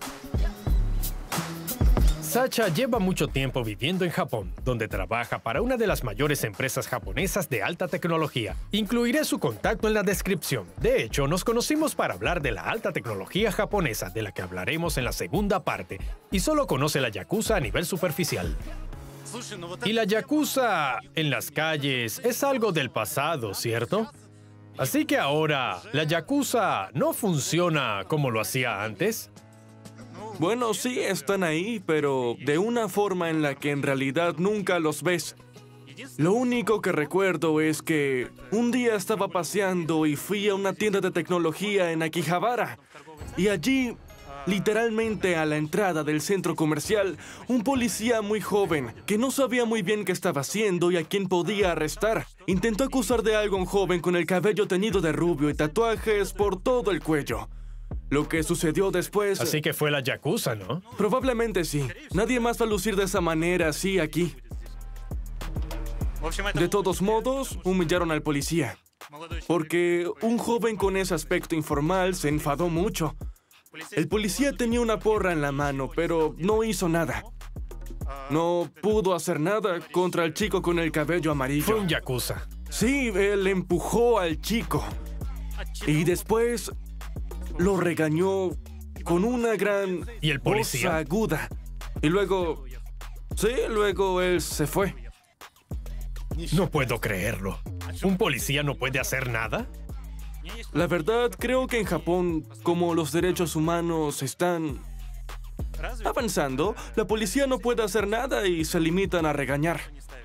Sacha lleva mucho tiempo viviendo en Japón, donde trabaja para una de las mayores empresas japonesas de alta tecnología. Incluiré su contacto en la descripción. De hecho, nos conocimos para hablar de la alta tecnología japonesa, de la que hablaremos en la segunda parte, y solo conoce la yakuza a nivel superficial. Y la yakuza en las calles es algo del pasado, ¿cierto? Así que ahora, ¿la yakuza no funciona como lo hacía antes? Bueno, sí, están ahí, pero de una forma en la que en realidad nunca los ves. Lo único que recuerdo es que un día estaba paseando y fui a una tienda de tecnología en Akihabara. Y allí, literalmente a la entrada del centro comercial, un policía muy joven, que no sabía muy bien qué estaba haciendo y a quién podía arrestar, intentó acusar de algo a un joven con el cabello teñido de rubio y tatuajes por todo el cuello. Lo que sucedió después... Así que fue la yakuza, ¿no? Probablemente sí. Nadie más va a lucir de esa manera así aquí. De todos modos, humillaron al policía. Porque un joven con ese aspecto informal se enfadó mucho. El policía tenía una porra en la mano, pero no hizo nada. No pudo hacer nada contra el chico con el cabello amarillo. Fue un yakuza. Sí, él empujó al chico. Y después lo regañó con una gran ¿Y el policía? voz aguda. Y luego... Sí, luego él se fue. No puedo creerlo. ¿Un policía no puede hacer nada? La verdad, creo que en Japón, como los derechos humanos están avanzando, la policía no puede hacer nada y se limitan a regañar.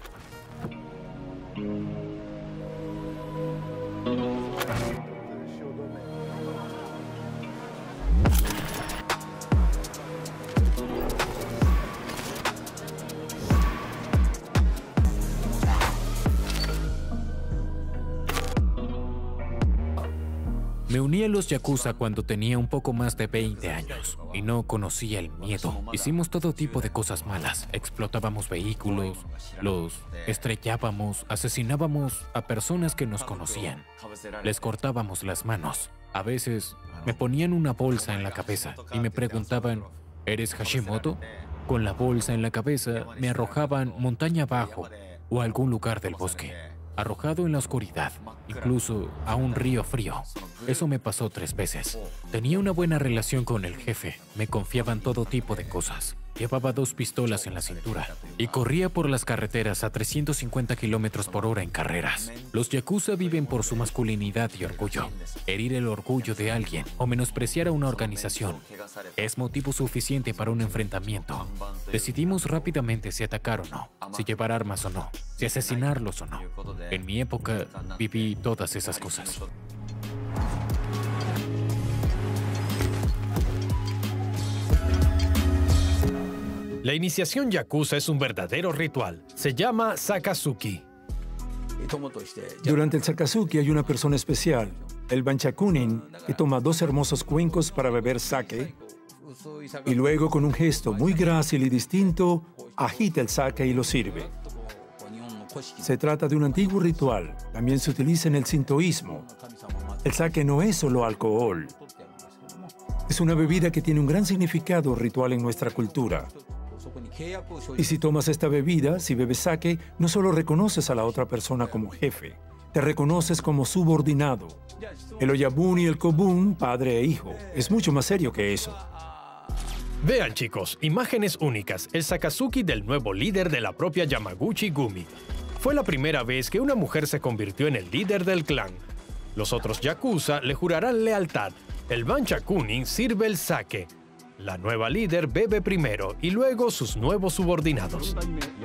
Me uní a los yakuza cuando tenía un poco más de 20 años y no conocía el miedo. Hicimos todo tipo de cosas malas. Explotábamos vehículos, los estrellábamos, asesinábamos a personas que nos conocían. Les cortábamos las manos. A veces me ponían una bolsa en la cabeza y me preguntaban, ¿eres Hashimoto? Con la bolsa en la cabeza me arrojaban montaña abajo o a algún lugar del bosque. Arrojado en la oscuridad, incluso a un río frío. Eso me pasó 3 veces. Tenía una buena relación con el jefe, me confiaban todo tipo de cosas. Llevaba 2 pistolas en la cintura y corría por las carreteras a 350 kilómetros por hora en carreras. Los yakuza viven por su masculinidad y orgullo. Herir el orgullo de alguien o menospreciar a una organización es motivo suficiente para un enfrentamiento. Decidimos rápidamente si atacar o no, si llevar armas o no, si asesinarlos o no. En mi época viví todas esas cosas. La iniciación yakuza es un verdadero ritual. Se llama Sakazuki. Durante el Sakazuki hay una persona especial, el Banchakunin, que toma 2 hermosos cuencos para beber sake y luego con un gesto muy grácil y distinto agita el sake y lo sirve. Se trata de un antiguo ritual, también se utiliza en el sintoísmo. El sake no es solo alcohol. Es una bebida que tiene un gran significado ritual en nuestra cultura. Y si tomas esta bebida, si bebes sake, no solo reconoces a la otra persona como jefe, te reconoces como subordinado. El oyabun y el kobun, padre e hijo, es mucho más serio que eso. Vean, chicos, imágenes únicas. El Sakazuki del nuevo líder de la propia Yamaguchi-gumi. Fue la primera vez que una mujer se convirtió en el líder del clan. Los otros yakuza le jurarán lealtad. El Banchakunin sirve el sake. La nueva líder bebe primero y luego sus nuevos subordinados.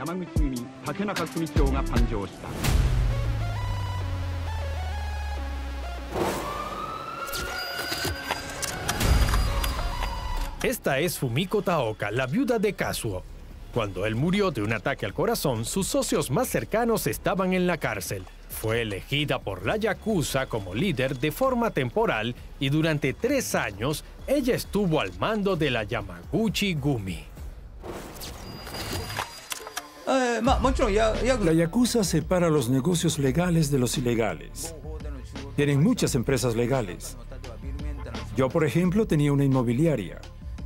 Esta es Fumiko Taoka, la viuda de Kazuo. Cuando él murió de un ataque al corazón, sus socios más cercanos estaban en la cárcel. Fue elegida por la yakuza como líder de forma temporal y durante 3 años ella estuvo al mando de la Yamaguchi-gumi. La yakuza separa los negocios legales de los ilegales. Tienen muchas empresas legales. Yo, por ejemplo, tenía una inmobiliaria.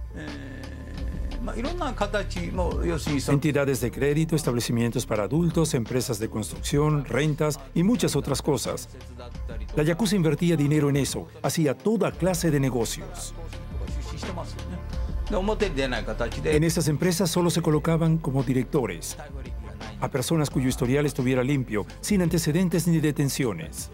Entidades de crédito, establecimientos para adultos, empresas de construcción, rentas y muchas otras cosas. La yakuza invertía dinero en eso, hacía toda clase de negocios. En esas empresas solo se colocaban como directores a personas cuyo historial estuviera limpio, sin antecedentes ni detenciones.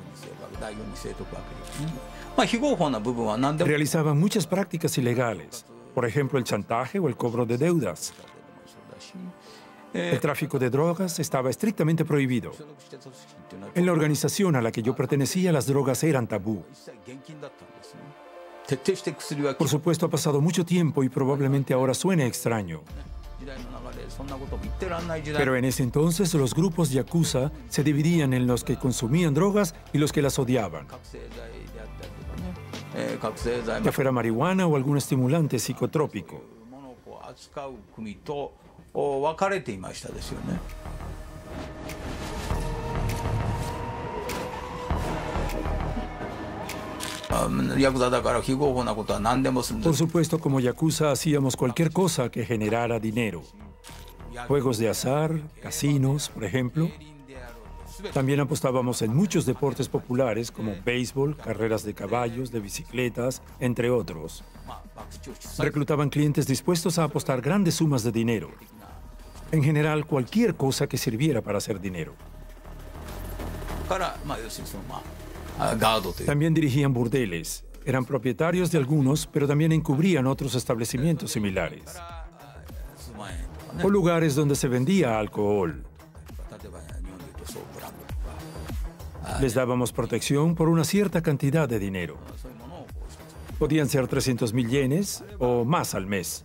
Realizaban muchas prácticas ilegales. Por ejemplo, el chantaje o el cobro de deudas. El tráfico de drogas estaba estrictamente prohibido. En la organización a la que yo pertenecía, las drogas eran tabú. Por supuesto, ha pasado mucho tiempo y probablemente ahora suene extraño. Pero en ese entonces, los grupos yakuza se dividían en los que consumían drogas y los que las odiaban. Ya fuera marihuana o algún estimulante psicotrópico. Por supuesto, como yakuza hacíamos cualquier cosa que generara dinero. Juegos de azar, casinos, por ejemplo. También apostábamos en muchos deportes populares como béisbol, carreras de caballos, de bicicletas, entre otros. Reclutaban clientes dispuestos a apostar grandes sumas de dinero. En general, cualquier cosa que sirviera para hacer dinero. También dirigían burdeles. Eran propietarios de algunos, pero también encubrían otros establecimientos similares. O lugares donde se vendía alcohol. Les dábamos protección por una cierta cantidad de dinero. Podían ser 300,000 yenes o más al mes.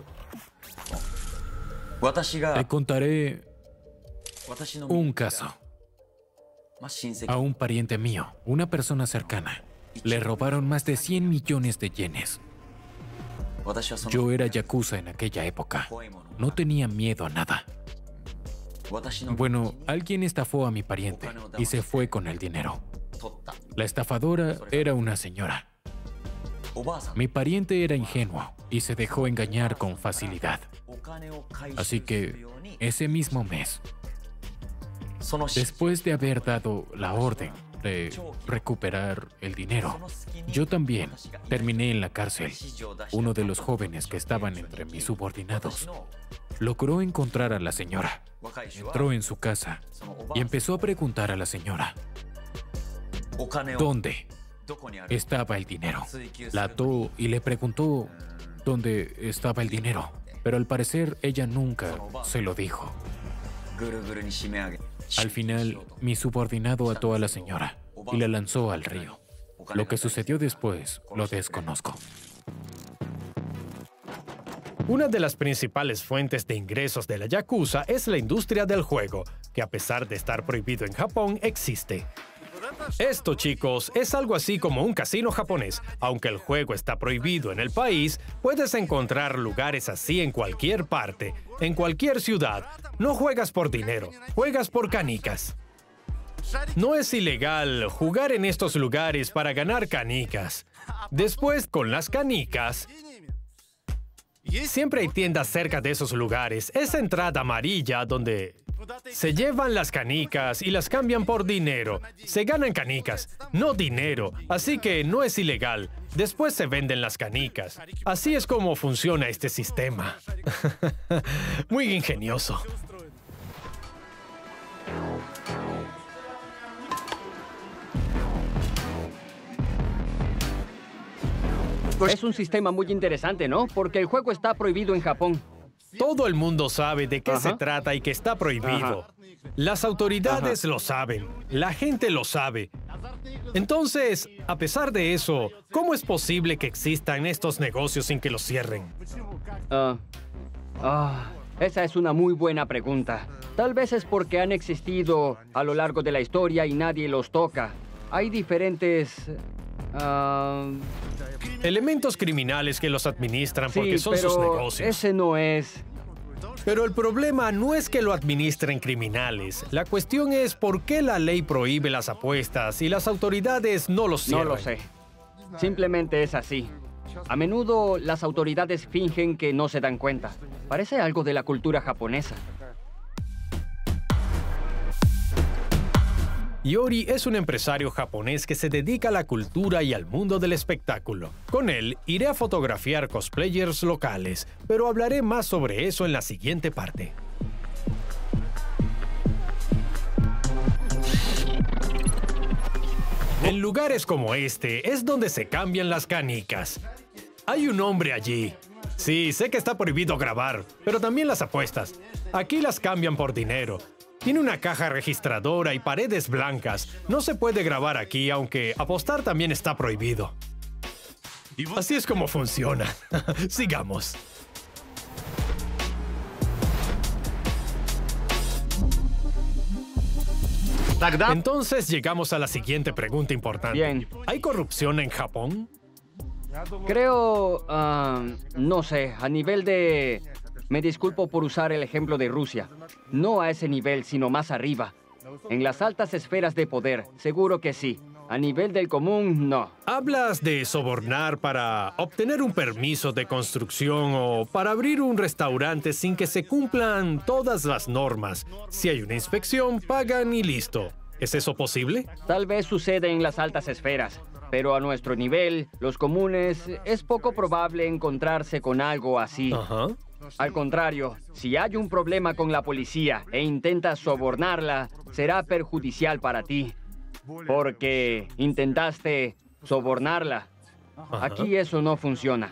Te contaré un caso. A un pariente mío, una persona cercana, le robaron más de 100 millones de yenes. Yo era yakuza en aquella época. No tenía miedo a nada. Bueno, alguien estafó a mi pariente y se fue con el dinero. La estafadora era una señora. Mi pariente era ingenuo y se dejó engañar con facilidad. Así que, ese mismo mes, después de haber dado la orden de recuperar el dinero. Yo también terminé en la cárcel. Uno de los jóvenes que estaban entre mis subordinados logró encontrar a la señora. Entró en su casa y empezó a preguntar a la señora ¿dónde estaba el dinero? La ató y le preguntó dónde estaba el dinero, pero al parecer ella nunca se lo dijo. Al final, mi subordinado ató a la señora y la lanzó al río. Lo que sucedió después lo desconozco. Una de las principales fuentes de ingresos de la Yakuza es la industria del juego, que a pesar de estar prohibido en Japón, existe. Esto, chicos, es algo así como un casino japonés. Aunque el juego está prohibido en el país, puedes encontrar lugares así en cualquier parte, en cualquier ciudad. No juegas por dinero, juegas por canicas. No es ilegal jugar en estos lugares para ganar canicas. Después, con las canicas, siempre hay tiendas cerca de esos lugares. Esa entrada amarilla donde se llevan las canicas y las cambian por dinero. Se ganan canicas, no dinero, así que no es ilegal. Después se venden las canicas. Así es como funciona este sistema. Muy ingenioso. Es un sistema muy interesante, ¿no? Porque el juego está prohibido en Japón. Todo el mundo sabe de qué se trata y que está prohibido. Las autoridades lo saben, la gente lo sabe. Entonces, a pesar de eso, ¿cómo es posible que existan estos negocios sin que los cierren? Esa es una muy buena pregunta. Tal vez es porque han existido a lo largo de la historia y nadie los toca. Hay diferentes elementos criminales que los administran porque son sus negocios. Ese no es. Pero el problema no es que lo administren criminales. La cuestión es por qué la ley prohíbe las apuestas y las autoridades no los cierran. No lo sé. Simplemente es así. A menudo las autoridades fingen que no se dan cuenta. Parece algo de la cultura japonesa. Iori es un empresario japonés que se dedica a la cultura y al mundo del espectáculo. Con él, iré a fotografiar cosplayers locales, pero hablaré más sobre eso en la siguiente parte. En lugares como este es donde se cambian las canicas. Hay un hombre allí. Sí, sé que está prohibido grabar, pero también las apuestas. Aquí las cambian por dinero. Tiene una caja registradora y paredes blancas. No se puede grabar aquí, aunque apostar también está prohibido. Así es como funciona. Sigamos. Entonces llegamos a la siguiente pregunta importante. Bien. ¿Hay corrupción en Japón? Creo, no sé, a nivel de... Me disculpo por usar el ejemplo de Rusia. No a ese nivel, sino más arriba. En las altas esferas de poder, seguro que sí. A nivel del común, no. ¿Hablas de sobornar para obtener un permiso de construcción o para abrir un restaurante sin que se cumplan todas las normas? Si hay una inspección, pagan y listo. ¿Es eso posible? Tal vez sucede en las altas esferas, pero a nuestro nivel, los comunes, es poco probable encontrarse con algo así. Al contrario, si hay un problema con la policía e intentas sobornarla, será perjudicial para ti. Porque intentaste sobornarla. Aquí eso no funciona.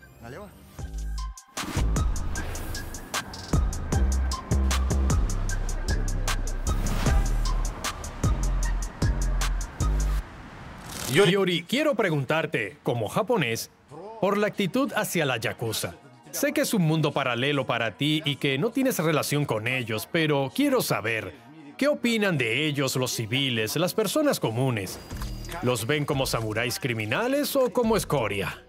Iori, quiero preguntarte, como japonés, por la actitud hacia la Yakuza. Sé que es un mundo paralelo para ti y que no tienes relación con ellos, pero quiero saber, ¿qué opinan de ellos los civiles, las personas comunes? ¿Los ven como samuráis criminales o como escoria?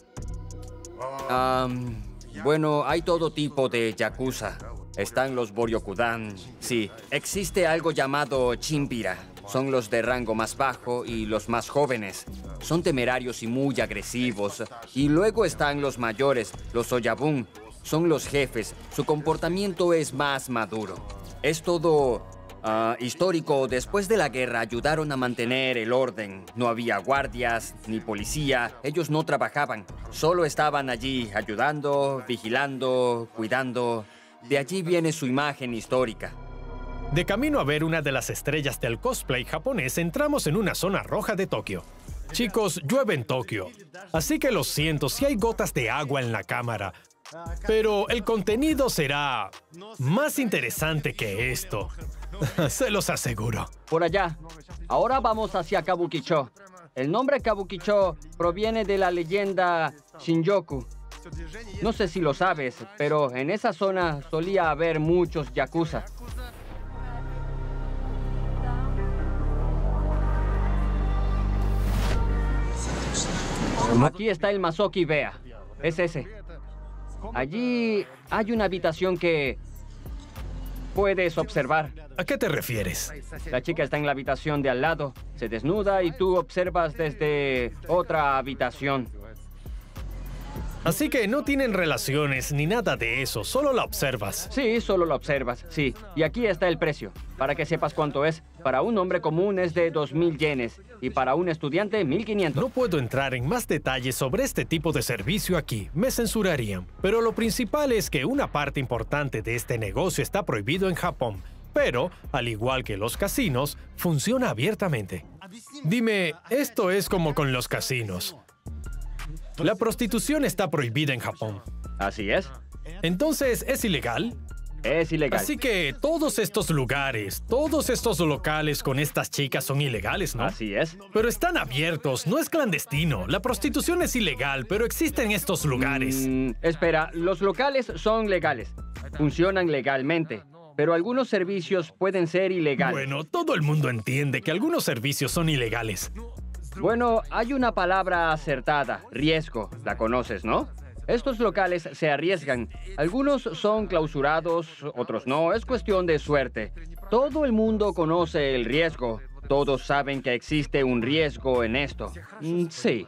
Bueno, hay todo tipo de yakuza. Están los Boryokudan. Sí, existe algo llamado Chinbira. Son los de rango más bajo y los más jóvenes. Son temerarios y muy agresivos. Y luego están los mayores, los Oyabun. Son los jefes. Su comportamiento es más maduro. Es todo Histórico, después de la guerra ayudaron a mantener el orden. No había guardias ni policía, ellos no trabajaban. Solo estaban allí ayudando, vigilando, cuidando. De allí viene su imagen histórica. De camino a ver una de las estrellas del cosplay japonés, entramos en una zona roja de Tokio. Chicos, llueve en Tokio, así que lo siento si hay gotas de agua en la cámara. Pero el contenido será más interesante que esto. Se los aseguro. Por allá. Ahora vamos hacia Kabukicho. El nombre Kabukicho proviene de la leyenda Shinjuku. No sé si lo sabes, pero en esa zona solía haber muchos yakuza. Aquí está el Masoki Bea. Es ese. Allí hay una habitación que puedes observar. ¿A qué te refieres? La chica está en la habitación de al lado. Se desnuda y tú observas desde otra habitación. Así que no tienen relaciones ni nada de eso, solo la observas. Sí, solo la observas, sí. Y aquí está el precio, para que sepas cuánto es. Para un hombre común es de 2.000 yenes y para un estudiante 1.500. No puedo entrar en más detalles sobre este tipo de servicio aquí, me censurarían. Pero lo principal es que una parte importante de este negocio está prohibido en Japón. Pero, al igual que los casinos, funciona abiertamente. Dime, esto es como con los casinos. La prostitución está prohibida en Japón. Así es. Entonces, ¿es ilegal? Es ilegal. Así que todos estos lugares, todos estos locales con estas chicas son ilegales, ¿no? Así es. Pero están abiertos, no es clandestino. La prostitución es ilegal, pero existen estos lugares. Espera, los locales son legales. Funcionan legalmente. Pero algunos servicios pueden ser ilegales. Bueno, todo el mundo entiende que algunos servicios son ilegales. Bueno, hay una palabra acertada, riesgo. La conoces, ¿no? Estos locales se arriesgan. Algunos son clausurados, otros no. Es cuestión de suerte. Todo el mundo conoce el riesgo. Todos saben que existe un riesgo en esto. Sí.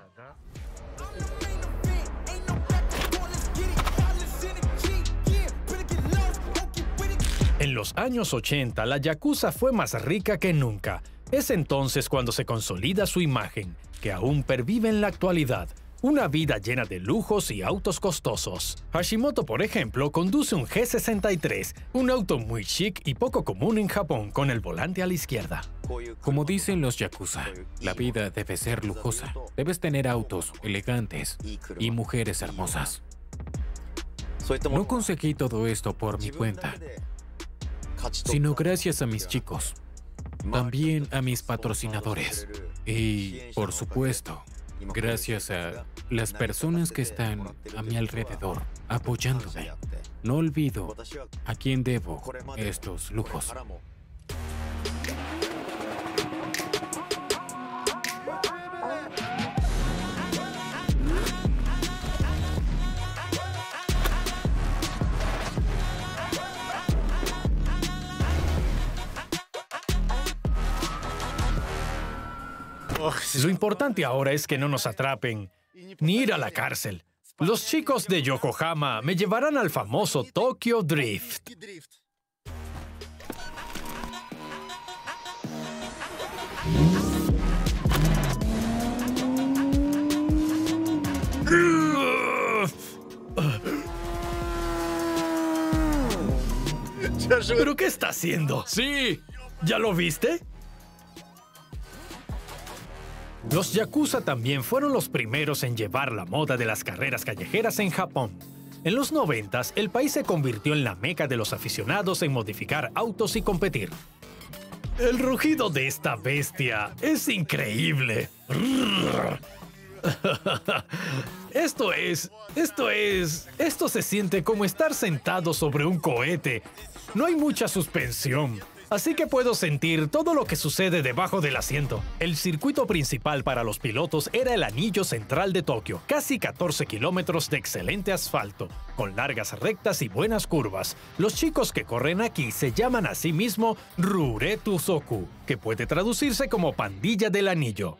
En los años 80, la yakuza fue más rica que nunca. Es entonces cuando se consolida su imagen, que aún pervive en la actualidad. Una vida llena de lujos y autos costosos. Hashimoto, por ejemplo, conduce un G63, un auto muy chic y poco común en Japón, con el volante a la izquierda. Como dicen los yakuza, la vida debe ser lujosa. Debes tener autos elegantes y mujeres hermosas. No conseguí todo esto por mi cuenta, sino gracias a mis chicos. También a mis patrocinadores. Y, por supuesto, gracias a las personas que están a mi alrededor, apoyándome. No olvido a quién debo estos lujos. Lo importante ahora es que no nos atrapen, ni ir a la cárcel. Los chicos de Yokohama me llevarán al famoso Tokyo Drift. ¿Pero qué está haciendo? ¡Sí! ¿Ya lo viste? Los yakuza también fueron los primeros en llevar la moda de las carreras callejeras en Japón. En los 90s, el país se convirtió en la meca de los aficionados en modificar autos y competir. El rugido de esta bestia es increíble. Esto se siente como estar sentado sobre un cohete. No hay mucha suspensión, así que puedo sentir todo lo que sucede debajo del asiento. El circuito principal para los pilotos era el anillo central de Tokio, casi 14 kilómetros de excelente asfalto, con largas rectas y buenas curvas. Los chicos que corren aquí se llaman a sí mismo Ruretu Soku, que puede traducirse como pandilla del anillo.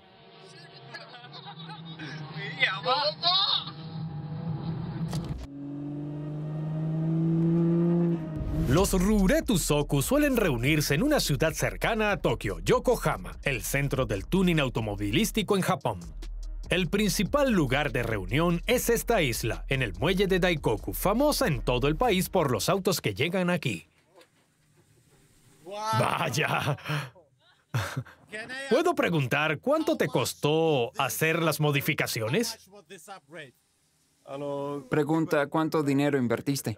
Los Ruretu-soku suelen reunirse en una ciudad cercana a Tokio, Yokohama, el centro del tuning automovilístico en Japón. El principal lugar de reunión es esta isla, en el muelle de Daikoku, famosa en todo el país por los autos que llegan aquí. ¡Vaya! ¿Puedo preguntar cuánto te costó hacer las modificaciones? Pregunta, ¿cuánto dinero invertiste?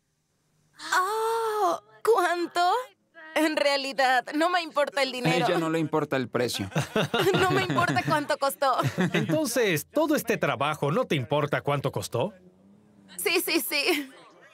Oh, ¿cuánto? En realidad, no me importa el A dinero. ella no le importa el precio. No me importa cuánto costó. Entonces, ¿todo este trabajo no te importa cuánto costó? Sí, sí, sí.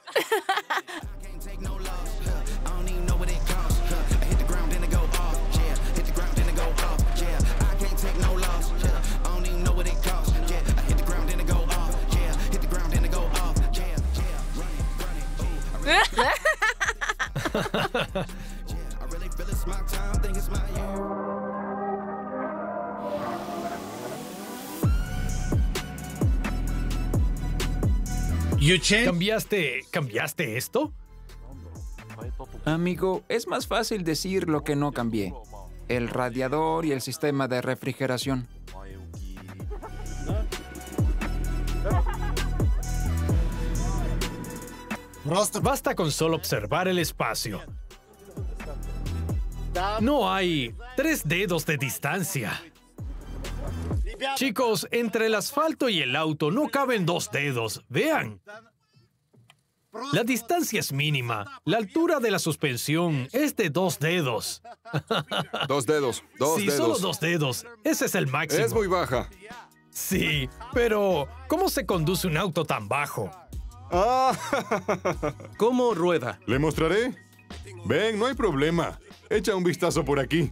¿Cambiaste esto? Amigo, es más fácil decir lo que no cambié. El radiador y el sistema de refrigeración. Basta con solo observar el espacio. No hay 3 dedos de distancia. Chicos, entre el asfalto y el auto no caben 2 dedos. Vean. La distancia es mínima. La altura de la suspensión es de 2 dedos. 2 dedos. 2 Sí, dedos. solo 2 dedos. Ese es el máximo. Es muy baja. Sí, pero ¿cómo se conduce un auto tan bajo? ¿Cómo rueda? ¿Le mostraré? Ven, no hay problema. Echa un vistazo por aquí.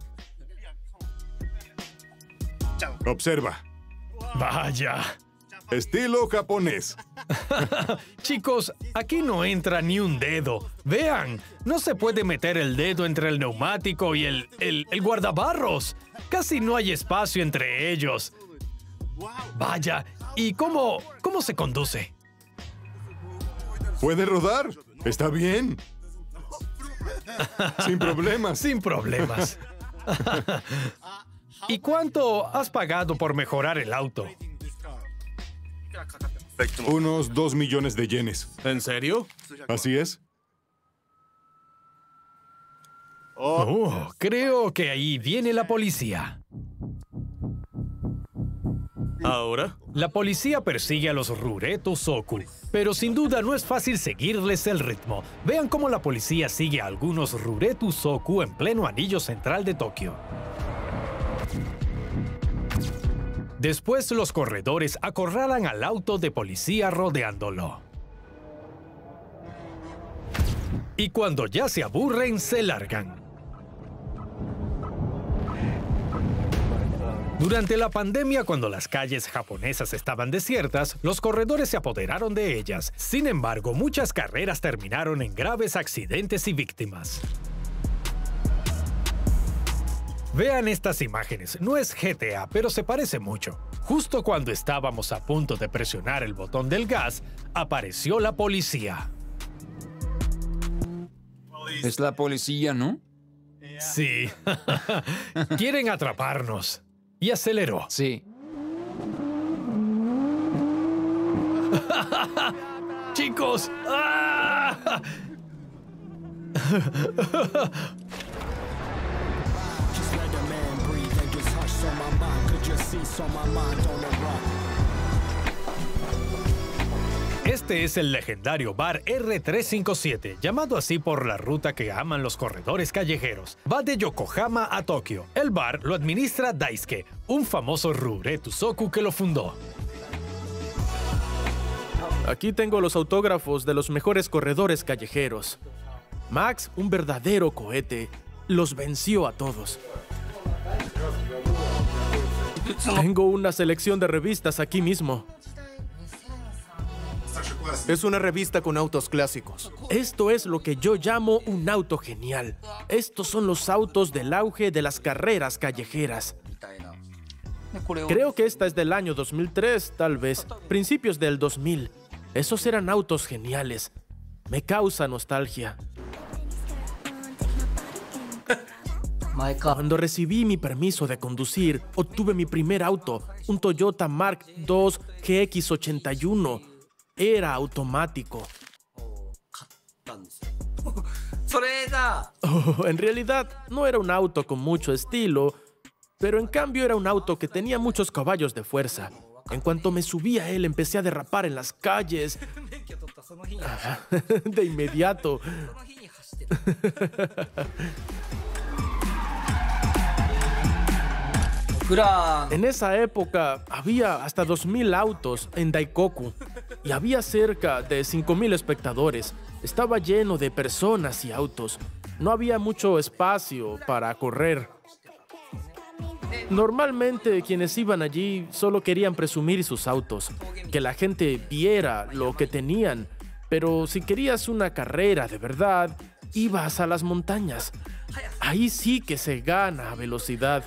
Observa. Vaya. Estilo japonés. Chicos, aquí no entra ni un dedo. Vean, no se puede meter el dedo entre el neumático y el guardabarros. Casi no hay espacio entre ellos. Vaya, ¿y cómo se conduce? ¿Puede rodar? Está bien. Sin problemas. Sin problemas. ¿Y cuánto has pagado por mejorar el auto? Unos 2 millones de yenes. ¿En serio? ¿Así es? Creo que ahí viene la policía. ¿Ahora? La policía persigue a los Ruretu-soku, pero sin duda no es fácil seguirles el ritmo. Vean cómo la policía sigue a algunos Ruretu-soku en pleno anillo central de Tokio. Después los corredores acorralan al auto de policía rodeándolo. Y cuando ya se aburren, se largan. Durante la pandemia, cuando las calles japonesas estaban desiertas, los corredores se apoderaron de ellas. Sin embargo, muchas carreras terminaron en graves accidentes y víctimas. Vean estas imágenes. No es GTA, pero se parece mucho. Justo cuando estábamos a punto de presionar el botón del gas, apareció la policía. Es la policía, ¿no? Sí. Quieren atraparnos. Y aceleró. Sí. ¡Chicos! ¡Ah! Este es el legendario bar R357, llamado así por la ruta que aman los corredores callejeros. Va de Yokohama a Tokio. El bar lo administra Daisuke, un famoso Ruretu-soku que lo fundó. Aquí tengo los autógrafos de los mejores corredores callejeros. Max, un verdadero cohete, los venció a todos. Tengo una selección de revistas aquí mismo. Es una revista con autos clásicos. Esto es lo que yo llamo un auto genial. Estos son los autos del auge de las carreras callejeras. Creo que esta es del año 2003, tal vez, principios del 2000. Esos eran autos geniales. Me causa nostalgia. Cuando recibí mi permiso de conducir, obtuve mi primer auto, un Toyota Mark II GX81. Era automático. En realidad, no era un auto con mucho estilo, pero en cambio era un auto que tenía muchos caballos de fuerza. En cuanto me subí a él, empecé a derrapar en las calles. De inmediato. En esa época había hasta 2.000 autos en Daikoku y había cerca de 5.000 espectadores. Estaba lleno de personas y autos. No había mucho espacio para correr. Normalmente quienes iban allí solo querían presumir sus autos, que la gente viera lo que tenían. Pero si querías una carrera de verdad, ibas a las montañas. Ahí sí que se gana velocidad.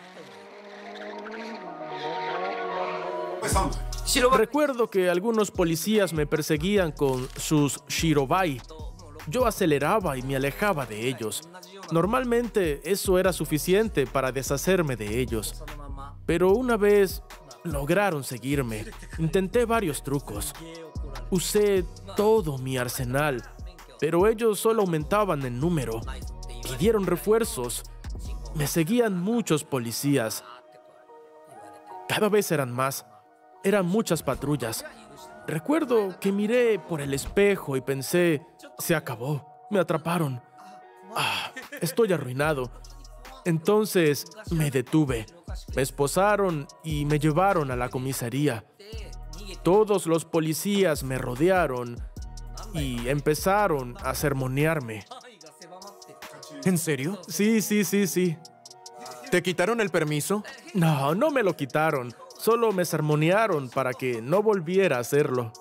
Recuerdo que algunos policías me perseguían con sus Shirobai. Yo aceleraba y me alejaba de ellos. Normalmente eso era suficiente para deshacerme de ellos. Pero una vez lograron seguirme. Intenté varios trucos. Usé todo mi arsenal, pero ellos solo aumentaban en número. Pidieron refuerzos. Me seguían muchos policías. Cada vez eran más. Eran muchas patrullas. Recuerdo que miré por el espejo y pensé, se acabó, me atraparon. Estoy arruinado. Entonces me detuve. Me esposaron y me llevaron a la comisaría. Todos los policías me rodearon y empezaron a sermonearme. ¿En serio? Sí. ¿Te quitaron el permiso? No, no me lo quitaron. Solo me sermonearon para que no volviera a hacerlo.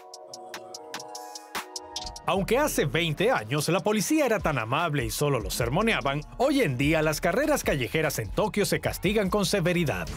Aunque hace 20 años la policía era tan amable y solo los sermoneaban, hoy en día las carreras callejeras en Tokio se castigan con severidad.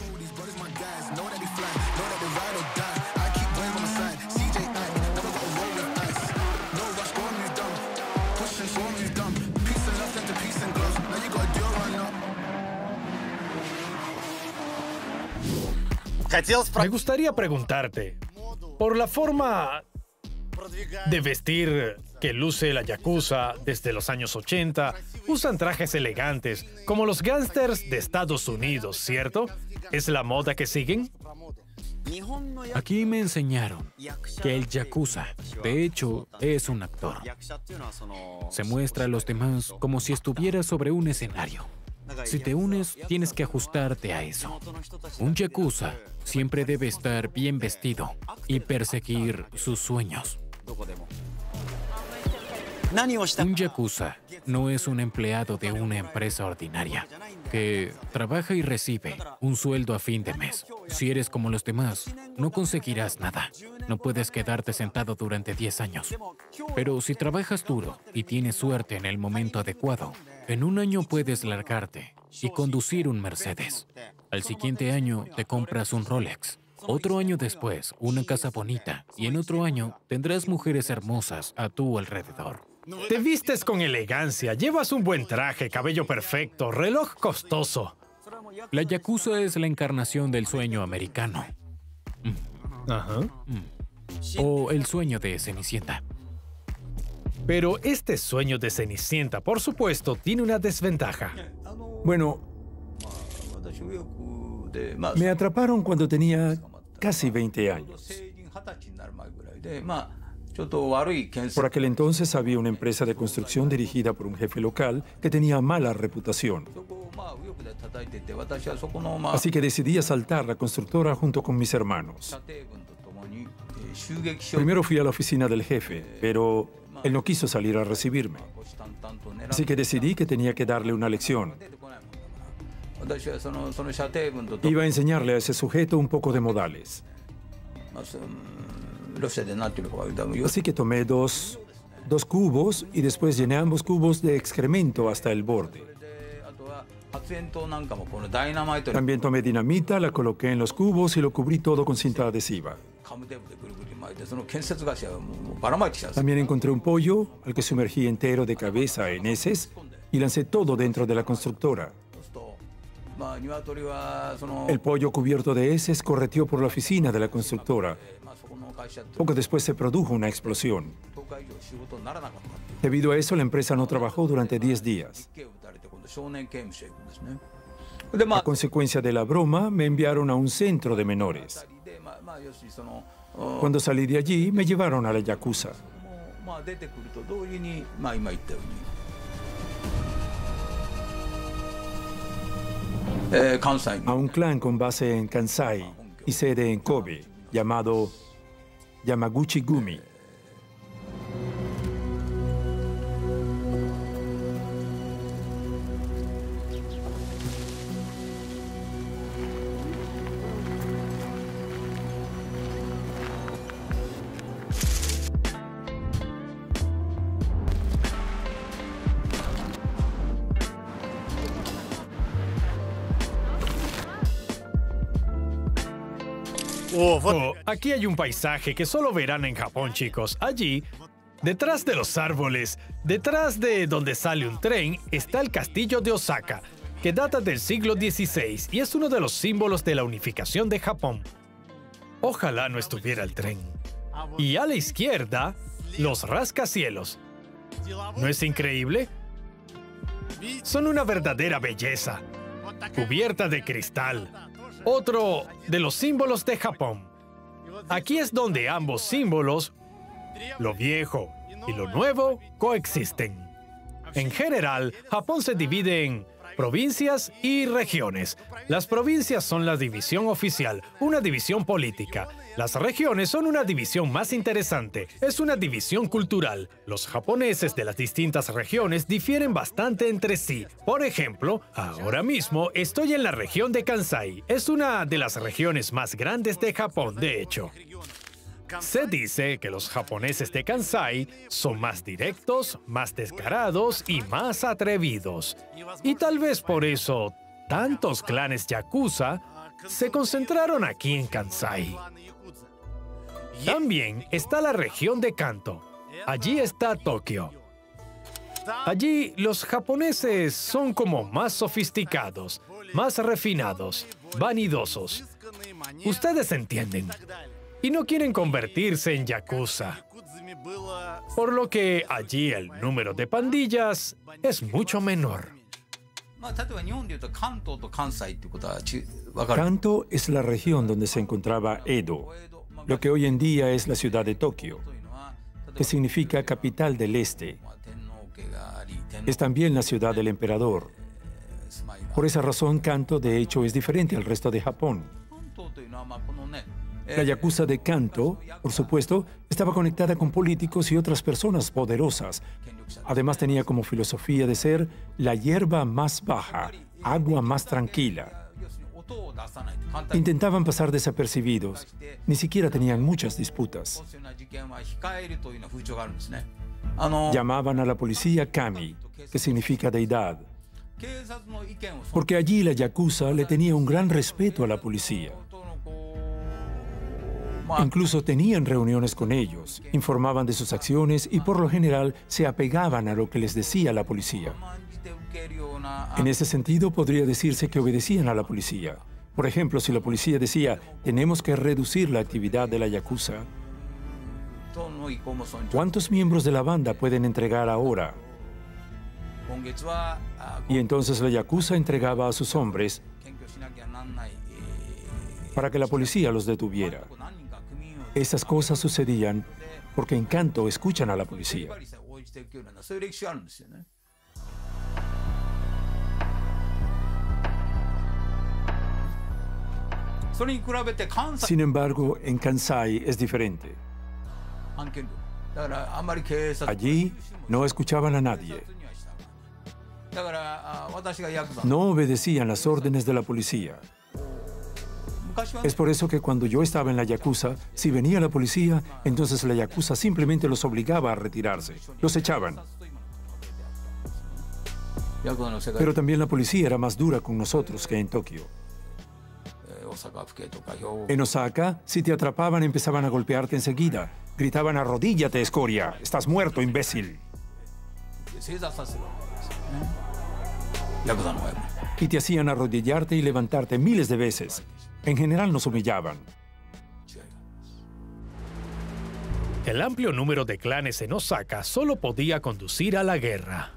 Me gustaría preguntarte, por la forma de vestir que luce la Yakuza desde los años 80, usan trajes elegantes como los gángsters de Estados Unidos, ¿cierto? ¿Es la moda que siguen? Aquí me enseñaron que el Yakuza, de hecho, es un actor. Se muestra a los demás como si estuviera sobre un escenario. Si te unes, tienes que ajustarte a eso. Un Yakuza siempre debe estar bien vestido y perseguir sus sueños. Un Yakuza no es un empleado de una empresa ordinaria que trabaja y recibe un sueldo a fin de mes. Si eres como los demás, no conseguirás nada. No puedes quedarte sentado durante 10 años. Pero si trabajas duro y tienes suerte en el momento adecuado, en un año puedes largarte y conducir un Mercedes. Al siguiente año te compras un Rolex. Otro año después, una casa bonita. Y en otro año tendrás mujeres hermosas a tu alrededor. Te vistes con elegancia, llevas un buen traje, cabello perfecto, reloj costoso. La Yakuza es la encarnación del sueño americano. O el sueño de Cenicienta. Pero este sueño de Cenicienta, por supuesto, tiene una desventaja. Bueno, me atraparon cuando tenía casi 20 años. Por aquel entonces había una empresa de construcción dirigida por un jefe local que tenía mala reputación. Así que decidí asaltar la constructora junto con mis hermanos. Primero fui a la oficina del jefe, pero él no quiso salir a recibirme. Así que decidí que tenía que darle una lección. Iba a enseñarle a ese sujeto un poco de modales. Así que tomé dos cubos y después llené ambos cubos de excremento hasta el borde. También tomé dinamita, la coloqué en los cubos y lo cubrí todo con cinta adhesiva. También encontré un pollo al que sumergí entero de cabeza en heces y lancé todo dentro de la constructora. El pollo cubierto de heces correteó por la oficina de la constructora. Poco después se produjo una explosión. Debido a eso, la empresa no trabajó durante 10 días. A consecuencia de la broma, me enviaron a un centro de menores. Cuando salí de allí, me llevaron a la Yakuza. A un clan con base en Kansai y sede en Kobe, llamado Yamaguchi Gumi. Oh, aquí hay un paisaje que solo verán en Japón, chicos. Allí, detrás de los árboles, detrás de donde sale un tren, está el castillo de Osaka, que data del siglo XVI y es uno de los símbolos de la unificación de Japón. Ojalá no estuviera el tren. Y a la izquierda, los rascacielos. ¿No es increíble? Son una verdadera belleza, cubierta de cristal. Otro de los símbolos de Japón. Aquí es donde ambos símbolos, lo viejo y lo nuevo, coexisten. En general, Japón se divide en provincias y regiones. Las provincias son la división oficial, una división política. Las regiones son una división más interesante, es una división cultural. Los japoneses de las distintas regiones difieren bastante entre sí. Por ejemplo, ahora mismo estoy en la región de Kansai. Es una de las regiones más grandes de Japón, de hecho. Se dice que los japoneses de Kansai son más directos, más descarados y más atrevidos. Y tal vez por eso, tantos clanes yakuza se concentraron aquí en Kansai. También está la región de Kanto. Allí está Tokio. Allí los japoneses son como más sofisticados, más refinados, vanidosos. Ustedes entienden. Y no quieren convertirse en yakuza. Por lo que allí el número de pandillas es mucho menor. Kanto es la región donde se encontraba Edo, lo que hoy en día es la ciudad de Tokio, que significa capital del este. Es también la ciudad del emperador. Por esa razón, Kanto de hecho es diferente al resto de Japón. La Yakuza de Kanto, por supuesto, estaba conectada con políticos y otras personas poderosas. Además tenía como filosofía de ser la hierba más baja, agua más tranquila. Intentaban pasar desapercibidos, ni siquiera tenían muchas disputas. Llamaban a la policía Kami, que significa deidad, porque allí la Yakuza le tenía un gran respeto a la policía. Incluso tenían reuniones con ellos, informaban de sus acciones y por lo general se apegaban a lo que les decía la policía. En ese sentido, podría decirse que obedecían a la policía. Por ejemplo, si la policía decía, tenemos que reducir la actividad de la Yakuza, ¿cuántos miembros de la banda pueden entregar ahora? Y entonces la Yakuza entregaba a sus hombres para que la policía los detuviera. Esas cosas sucedían porque en Kanto escuchan a la policía. Sin embargo, en Kansai es diferente. Allí no escuchaban a nadie. No obedecían las órdenes de la policía. Es por eso que cuando yo estaba en la Yakuza, si venía la policía, entonces la Yakuza simplemente los obligaba a retirarse. Los echaban. Pero también la policía era más dura con nosotros que en Tokio. En Osaka, si te atrapaban, empezaban a golpearte enseguida. Gritaban, arrodíllate, escoria. Estás muerto, imbécil. y te hacían arrodillarte y levantarte miles de veces. En general nos humillaban. El amplio número de clanes en Osaka solo podía conducir a la guerra.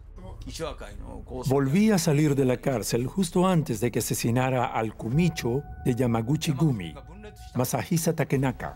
Volví a salir de la cárcel justo antes de que asesinara al kumicho de Yamaguchi-gumi, Masahisa Takenaka.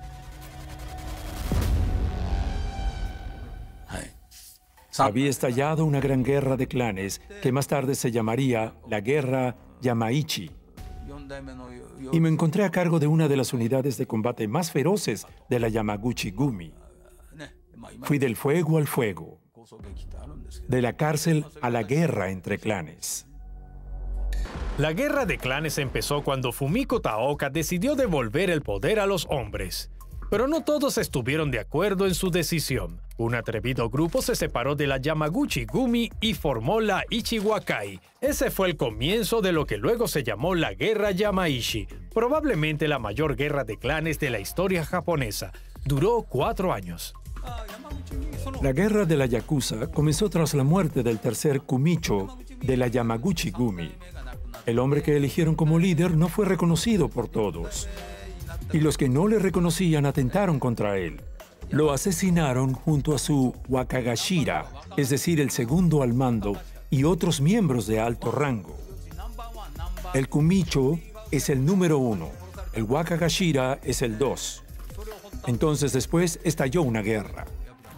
Había estallado una gran guerra de clanes que más tarde se llamaría la Guerra Yamaichi. Y me encontré a cargo de una de las unidades de combate más feroces de la Yamaguchi-gumi. Fui del fuego al fuego, de la cárcel a la guerra entre clanes. La guerra de clanes empezó cuando Fumiko Taoka decidió devolver el poder a los hombres. Pero no todos estuvieron de acuerdo en su decisión. Un atrevido grupo se separó de la Yamaguchi-gumi y formó la Ichiwakai. Ese fue el comienzo de lo que luego se llamó la Guerra Yamaichi, probablemente la mayor guerra de clanes de la historia japonesa. Duró 4 años. La guerra de la Yakuza comenzó tras la muerte del tercer kumicho de la Yamaguchi-gumi. El hombre que eligieron como líder no fue reconocido por todos. Y los que no le reconocían atentaron contra él. Lo asesinaron junto a su Wakagashira, es decir, el segundo al mando, y otros miembros de alto rango. El kumicho es el número 1, el Wakagashira es el 2. Entonces después estalló una guerra.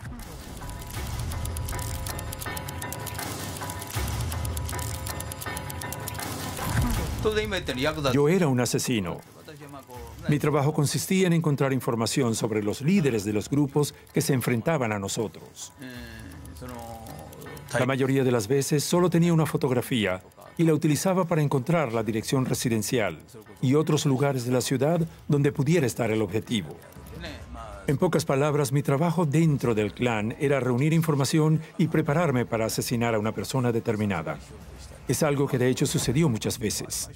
Yo era un asesino. Mi trabajo consistía en encontrar información sobre los líderes de los grupos que se enfrentaban a nosotros. La mayoría de las veces solo tenía una fotografía y la utilizaba para encontrar la dirección residencial y otros lugares de la ciudad donde pudiera estar el objetivo. En pocas palabras, mi trabajo dentro del clan era reunir información y prepararme para asesinar a una persona determinada. Es algo que de hecho sucedió muchas veces.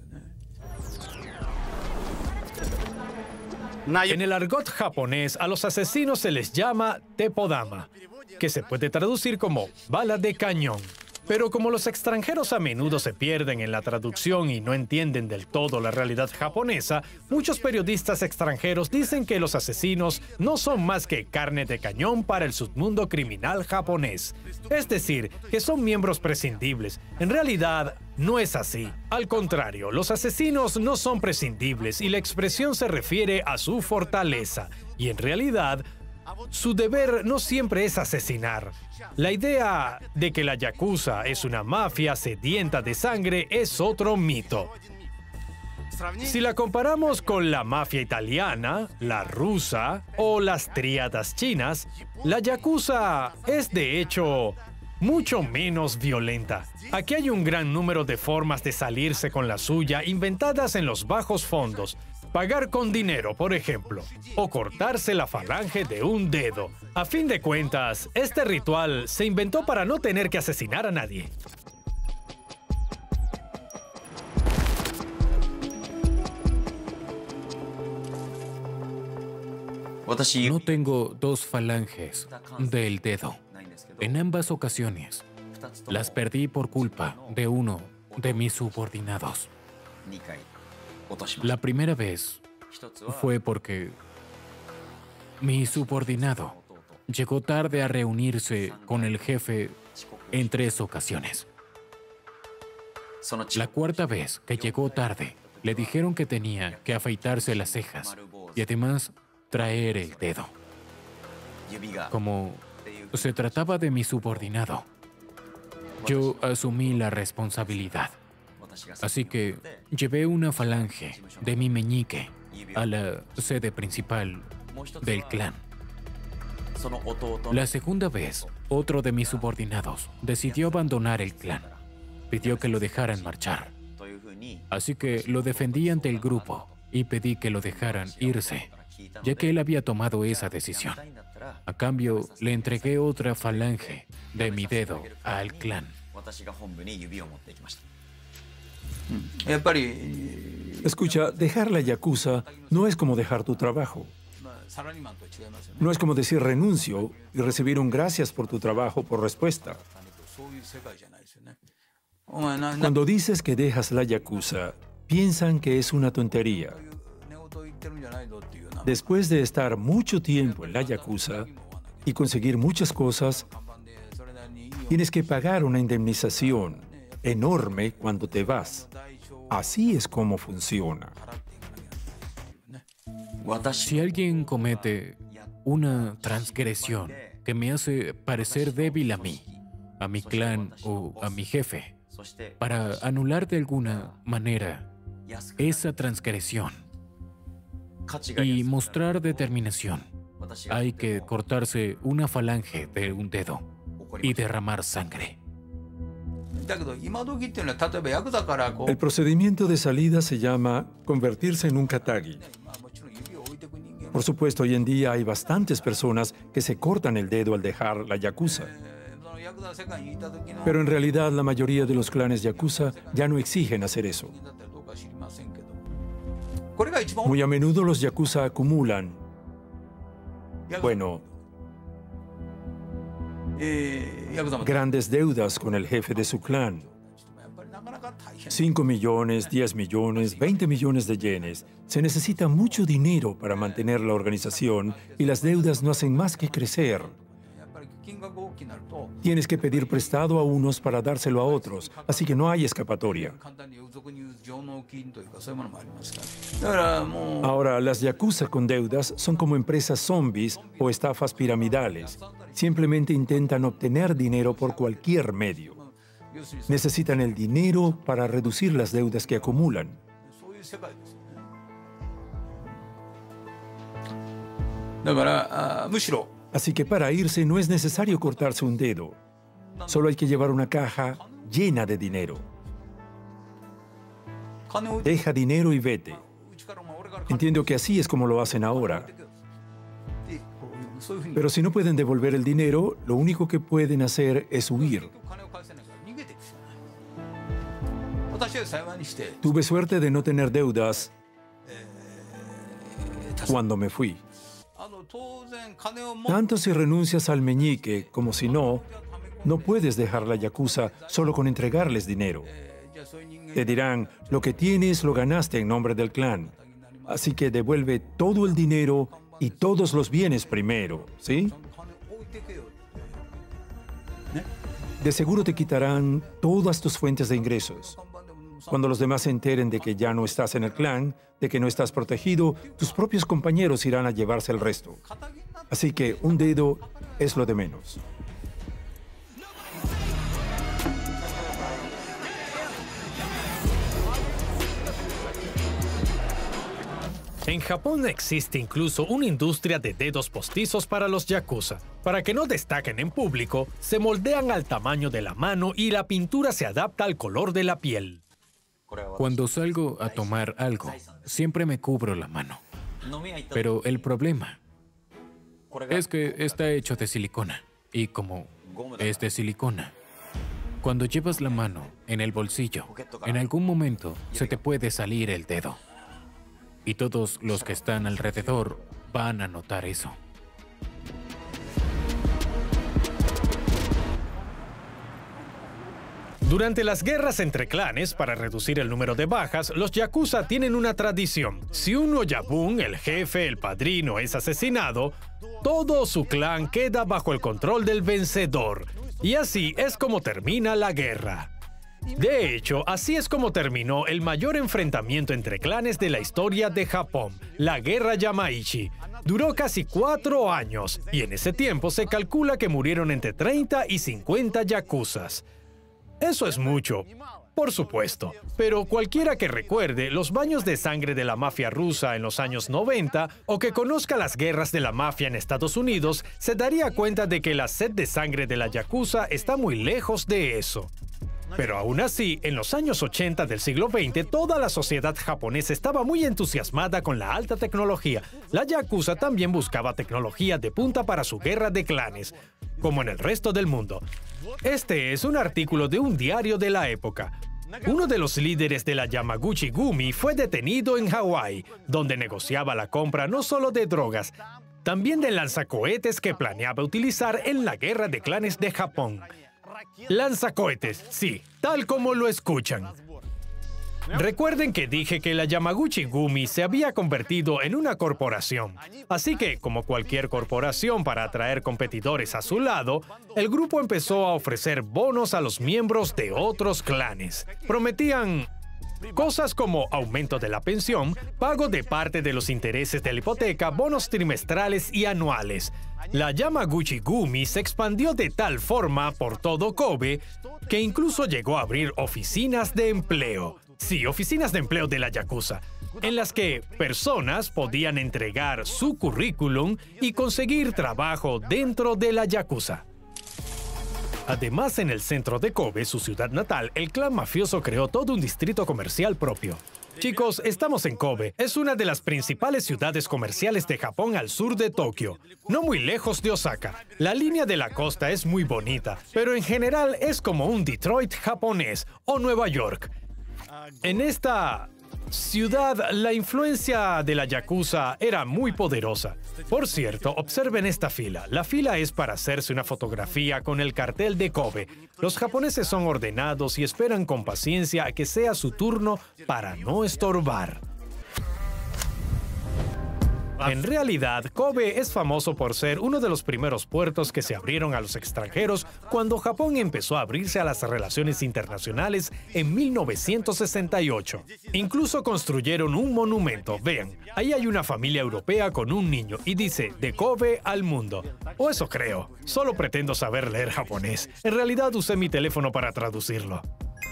En el argot japonés, a los asesinos se les llama teppodama, que se puede traducir como bala de cañón. Pero como los extranjeros a menudo se pierden en la traducción y no entienden del todo la realidad japonesa, muchos periodistas extranjeros dicen que los asesinos no son más que carne de cañón para el submundo criminal japonés. Es decir, que son miembros prescindibles. En realidad, no es así. Al contrario, los asesinos no son prescindibles y la expresión se refiere a su fortaleza. Y en realidad, su deber no siempre es asesinar. La idea de que la Yakuza es una mafia sedienta de sangre es otro mito. Si la comparamos con la mafia italiana, la rusa o las tríadas chinas, la Yakuza es de hecho mucho menos violenta. Aquí hay un gran número de formas de salirse con la suya inventadas en los bajos fondos. Pagar con dinero, por ejemplo, o cortarse la falange de un dedo. A fin de cuentas, este ritual se inventó para no tener que asesinar a nadie. No tengo 2 falanges del dedo. En ambas ocasiones, las perdí por culpa de uno de mis subordinados. La primera vez fue porque mi subordinado llegó tarde a reunirse con el jefe en 3 ocasiones. La cuarta vez que llegó tarde, le dijeron que tenía que afeitarse las cejas y además traer el dedo. Como se trataba de mi subordinado, yo asumí la responsabilidad. Así que llevé una falange de mi meñique a la sede principal del clan. La segunda vez, otro de mis subordinados decidió abandonar el clan. Pidió que lo dejaran marchar. Así que lo defendí ante el grupo y pedí que lo dejaran irse, ya que él había tomado esa decisión. A cambio, le entregué otra falange de mi dedo al clan. Escucha, dejar la Yakuza no es como dejar tu trabajo. No es como decir renuncio y recibir un gracias por tu trabajo por respuesta. Cuando dices que dejas la yakuza, piensan que es una tontería. Después de estar mucho tiempo en la yakuza y conseguir muchas cosas, tienes que pagar una indemnización enorme cuando te vas. Así es como funciona. Si alguien comete una transgresión que me hace parecer débil a mí, a mi clan o a mi jefe, para anular de alguna manera esa transgresión y mostrar determinación, hay que cortarse una falange de un dedo y derramar sangre. El procedimiento de salida se llama convertirse en un katagi. Por supuesto, hoy en día hay bastantes personas que se cortan el dedo al dejar la yakuza. Pero en realidad la mayoría de los clanes yakuza ya no exigen hacer eso. Muy a menudo los yakuza acumulan, grandes deudas con el jefe de su clan. 5 millones, 10 millones, 20 millones de yenes. Se necesita mucho dinero para mantener la organización y las deudas no hacen más que crecer. Tienes que pedir prestado a unos para dárselo a otros, así que no hay escapatoria. Ahora, las yakuza con deudas son como empresas zombies o estafas piramidales. Simplemente intentan obtener dinero por cualquier medio. Necesitan el dinero para reducir las deudas que acumulan. Así que para irse no es necesario cortarse un dedo. Solo hay que llevar una caja llena de dinero. Deja dinero y vete. Entiendo que así es como lo hacen ahora. Pero si no pueden devolver el dinero, lo único que pueden hacer es huir. Tuve suerte de no tener deudas cuando me fui. Tanto si renuncias al meñique como si no, no puedes dejar la yakuza solo con entregarles dinero. Te dirán, lo que tienes lo ganaste en nombre del clan. Así que devuelve todo el dinero y todos los bienes primero, ¿sí? De seguro te quitarán todas tus fuentes de ingresos. Cuando los demás se enteren de que ya no estás en el clan, de que no estás protegido, tus propios compañeros irán a llevarse el resto. Así que un dedo es lo de menos. En Japón existe incluso una industria de dedos postizos para los yakuza. Para que no destaquen en público, se moldean al tamaño de la mano y la pintura se adapta al color de la piel. Cuando salgo a tomar algo, siempre me cubro la mano. Pero el problema es que está hecho de silicona. Y como es de silicona, cuando llevas la mano en el bolsillo, en algún momento se te puede salir el dedo. Y todos los que están alrededor van a notar eso. Durante las guerras entre clanes, para reducir el número de bajas, los yakuza tienen una tradición. Si un oyabun, el jefe, el padrino, es asesinado, todo su clan queda bajo el control del vencedor. Y así es como termina la guerra. De hecho, así es como terminó el mayor enfrentamiento entre clanes de la historia de Japón, la Guerra Yamaichi. Duró casi 4 años, y en ese tiempo se calcula que murieron entre 30 y 50 yakuzas. Eso es mucho, por supuesto, pero cualquiera que recuerde los baños de sangre de la mafia rusa en los años 90 o que conozca las guerras de la mafia en Estados Unidos, se daría cuenta de que la sed de sangre de la yakuza está muy lejos de eso. Pero aún así, en los años 80 del siglo XX, toda la sociedad japonesa estaba muy entusiasmada con la alta tecnología. La yakuza también buscaba tecnología de punta para su guerra de clanes, como en el resto del mundo. Este es un artículo de un diario de la época. Uno de los líderes de la Yamaguchi-gumi fue detenido en Hawái, donde negociaba la compra no solo de drogas, también de lanzacohetes que planeaba utilizar en la guerra de clanes de Japón. Lanzacohetes, sí, tal como lo escuchan. Recuerden que dije que la Yamaguchi Gumi se había convertido en una corporación. Así que, como cualquier corporación para atraer competidores a su lado, el grupo empezó a ofrecer bonos a los miembros de otros clanes. Prometían cosas como aumento de la pensión, pago de parte de los intereses de la hipoteca, bonos trimestrales y anuales. La Yamaguchi Gumi se expandió de tal forma por todo Kobe que incluso llegó a abrir oficinas de empleo. Sí, oficinas de empleo de la Yakuza, en las que personas podían entregar su currículum y conseguir trabajo dentro de la Yakuza. Además, en el centro de Kobe, su ciudad natal, el clan mafioso creó todo un distrito comercial propio. Chicos, estamos en Kobe. Es una de las principales ciudades comerciales de Japón al sur de Tokio, no muy lejos de Osaka. La línea de la costa es muy bonita, pero en general es como un Detroit japonés o Nueva York. En esta ciudad, la influencia de la Yakuza era muy poderosa. Por cierto, observen esta fila. La fila es para hacerse una fotografía con el cartel de Kobe. Los japoneses son ordenados y esperan con paciencia a que sea su turno para no estorbar. En realidad, Kobe es famoso por ser uno de los primeros puertos que se abrieron a los extranjeros cuando Japón empezó a abrirse a las relaciones internacionales en 1968. Incluso construyeron un monumento. Vean, ahí hay una familia europea con un niño y dice "De Kobe al mundo". O eso creo. Solo pretendo saber leer japonés. En realidad usé mi teléfono para traducirlo.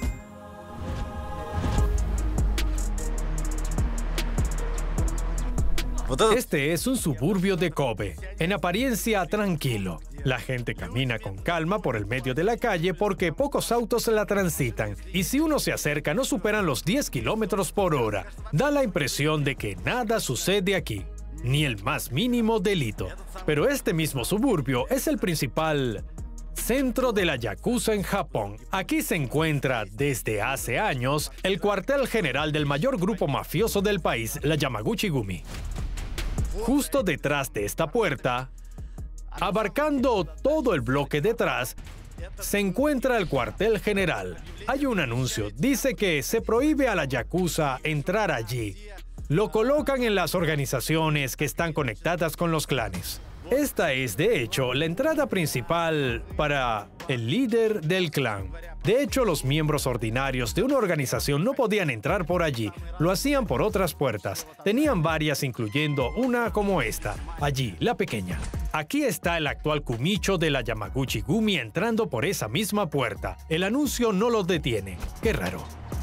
Este es un suburbio de Kobe, en apariencia tranquilo. La gente camina con calma por el medio de la calle porque pocos autos la transitan, y si uno se acerca no superan los 10 kilómetros por hora. Da la impresión de que nada sucede aquí, ni el más mínimo delito. Pero este mismo suburbio es el principal centro de la Yakuza en Japón. Aquí se encuentra, desde hace años, el cuartel general del mayor grupo mafioso del país, la Yamaguchi Gumi. Justo detrás de esta puerta, abarcando todo el bloque detrás, se encuentra el cuartel general. Hay un anuncio, dice que se prohíbe a la Yakuza entrar allí. Lo colocan en las organizaciones que están conectadas con los clanes. Esta es, de hecho, la entrada principal para el líder del clan. De hecho, los miembros ordinarios de una organización no podían entrar por allí. Lo hacían por otras puertas. Tenían varias, incluyendo una como esta. Allí, la pequeña. Aquí está el actual Kumicho de la Yamaguchi Gumi entrando por esa misma puerta. El anuncio no lo detiene. Qué raro.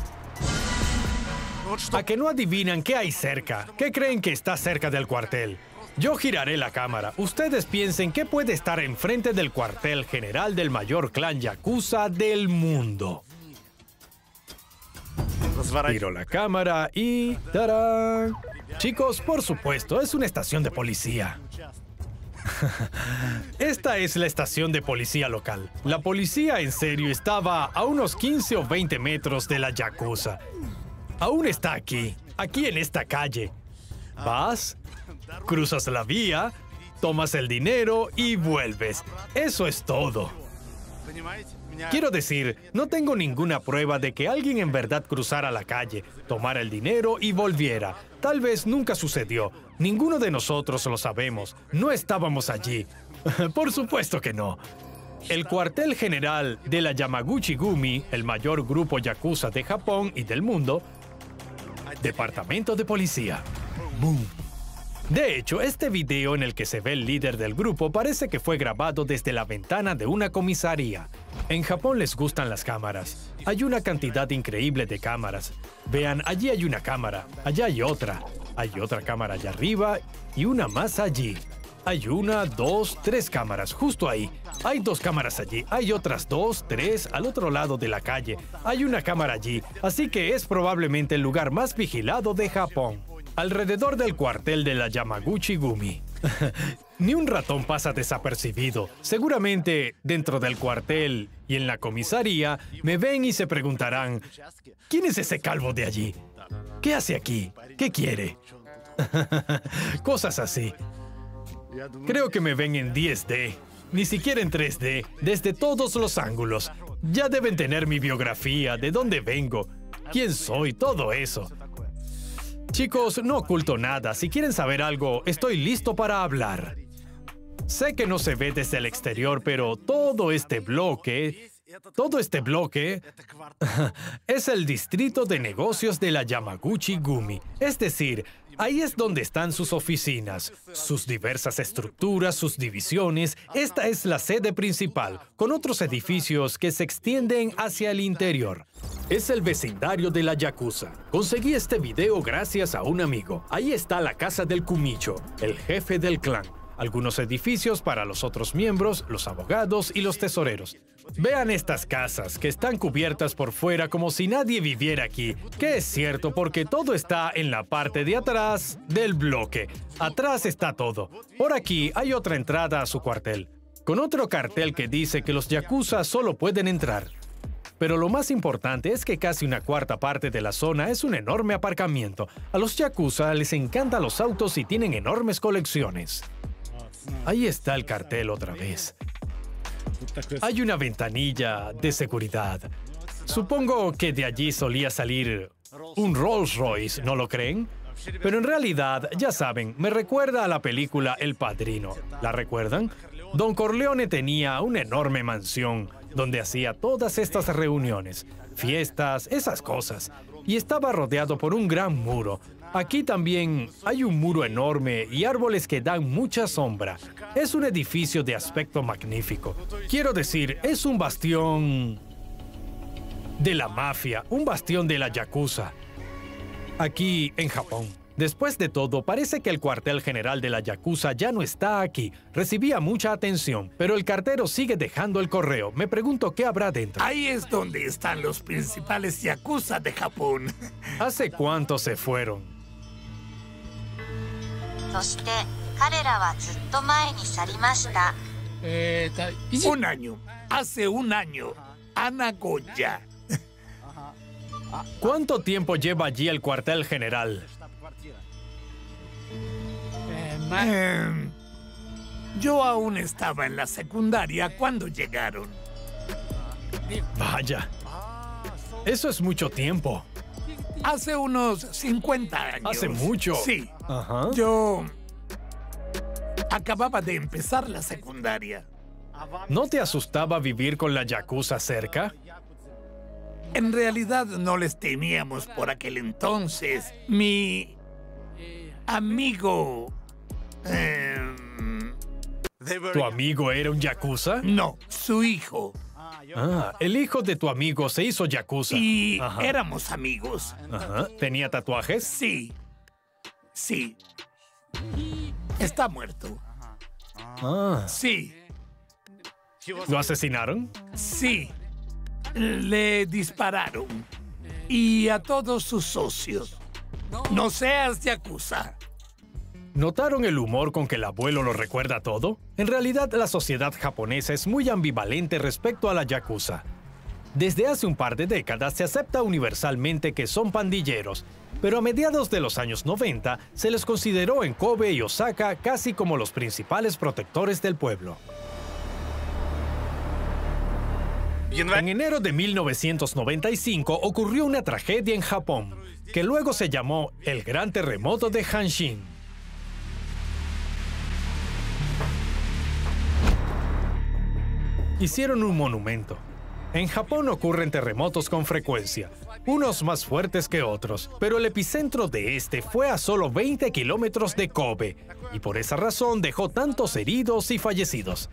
¿A que no adivinan qué hay cerca? ¿Qué creen que está cerca del cuartel? Yo giraré la cámara. Ustedes piensen qué puede estar enfrente del cuartel general del mayor clan Yakuza del mundo. Giro la cámara y... ¡tarán! Chicos, por supuesto, es una estación de policía. Esta es la estación de policía local. La policía en serio estaba a unos 15 o 20 metros de la Yakuza. Aún está aquí en esta calle. Vas, cruzas la vía, tomas el dinero y vuelves. Eso es todo. Quiero decir, no tengo ninguna prueba de que alguien en verdad cruzara la calle, tomara el dinero y volviera. Tal vez nunca sucedió. Ninguno de nosotros lo sabemos. No estábamos allí. Por supuesto que no. El cuartel general de la Yamaguchi Gumi, el mayor grupo yakuza de Japón y del mundo, departamento de policía. ¡Boom! De hecho, este video en el que se ve el líder del grupo parece que fue grabado desde la ventana de una comisaría. En Japón les gustan las cámaras. Hay una cantidad increíble de cámaras. Vean, allí hay una cámara, allá hay otra. Hay otra cámara allá arriba y una más allí. Hay 1, 2, 3 cámaras justo ahí. Hay 2 cámaras allí. Hay otras 2, 3 al otro lado de la calle. Hay una cámara allí. Así que es probablemente el lugar más vigilado de Japón. Alrededor del cuartel de la Yamaguchi Gumi. Ni un ratón pasa desapercibido. Seguramente dentro del cuartel y en la comisaría me ven y se preguntarán: ¿quién es ese calvo de allí? ¿Qué hace aquí? ¿Qué quiere? Cosas así. Creo que me ven en 10D. ni siquiera en 3D, desde todos los ángulos. Ya deben tener mi biografía, de dónde vengo, quién soy, todo eso. Chicos, no oculto nada. Si quieren saber algo, estoy listo para hablar. Sé que no se ve desde el exterior, pero todo este bloque es el distrito de negocios de la Yamaguchi-gumi. Es decir, ahí es donde están sus oficinas, sus diversas estructuras, sus divisiones. Esta es la sede principal, con otros edificios que se extienden hacia el interior. Es el vecindario de la Yakuza. Conseguí este video gracias a un amigo. Ahí está la casa del Kumicho, el jefe del clan. Algunos edificios para los otros miembros, los abogados y los tesoreros. Vean estas casas que están cubiertas por fuera como si nadie viviera aquí, que es cierto porque todo está en la parte de atrás del bloque. Atrás está todo. Por aquí hay otra entrada a su cuartel, con otro cartel que dice que los yakuza solo pueden entrar. Pero lo más importante es que casi una cuarta parte de la zona es un enorme aparcamiento. A los yakuza les encantan los autos y tienen enormes colecciones. Ahí está el cartel otra vez. Hay una ventanilla de seguridad. Supongo que de allí solía salir un Rolls Royce, ¿no lo creen? Pero en realidad, ya saben, me recuerda a la película El Padrino. ¿La recuerdan? Don Corleone tenía una enorme mansión donde hacía todas estas reuniones, fiestas, esas cosas. Y estaba rodeado por un gran muro. Aquí también hay un muro enorme y árboles que dan mucha sombra. Es un edificio de aspecto magnífico. Quiero decir, es un bastión de la mafia, un bastión de la Yakuza. Aquí en Japón. Después de todo, parece que el cuartel general de la Yakuza ya no está aquí. Recibía mucha atención, pero el cartero sigue dejando el correo. Me pregunto qué habrá dentro. Ahí es donde están los principales Yakuza de Japón. ¿Hace cuánto se fueron? Un año. Hace un año. A Nagoya. ¿Cuánto tiempo lleva allí el cuartel general? Yo aún estaba en la secundaria cuando llegaron. Vaya. Eso es mucho tiempo. Hace unos 50 años. ¿Hace mucho? Sí. Ajá. Yo acababa de empezar la secundaria. ¿No te asustaba vivir con la Yakuza cerca? En realidad no les temíamos por aquel entonces. Mi amigo... ¿Tu amigo era un yakuza? No, su hijo. Ah, el hijo de tu amigo se hizo yakuza. Y éramos amigos. Ajá. ¿Tenía tatuajes? Sí. Sí. Está muerto. Ah. Sí. ¿Lo asesinaron? Sí. Le dispararon. Y a todos sus socios. No seas yakuza. ¿Notaron el humor con que el abuelo lo recuerda todo? En realidad, la sociedad japonesa es muy ambivalente respecto a la yakuza. Desde hace un par de décadas se acepta universalmente que son pandilleros, pero a mediados de los años 90 se les consideró en Kobe y Osaka casi como los principales protectores del pueblo. En enero de 1995 ocurrió una tragedia en Japón, que luego se llamó el Gran Terremoto de Hanshin. Hicieron un monumento. En Japón ocurren terremotos con frecuencia, unos más fuertes que otros, pero el epicentro de este fue a solo 20 kilómetros de Kobe, y por esa razón dejó tantos heridos y fallecidos.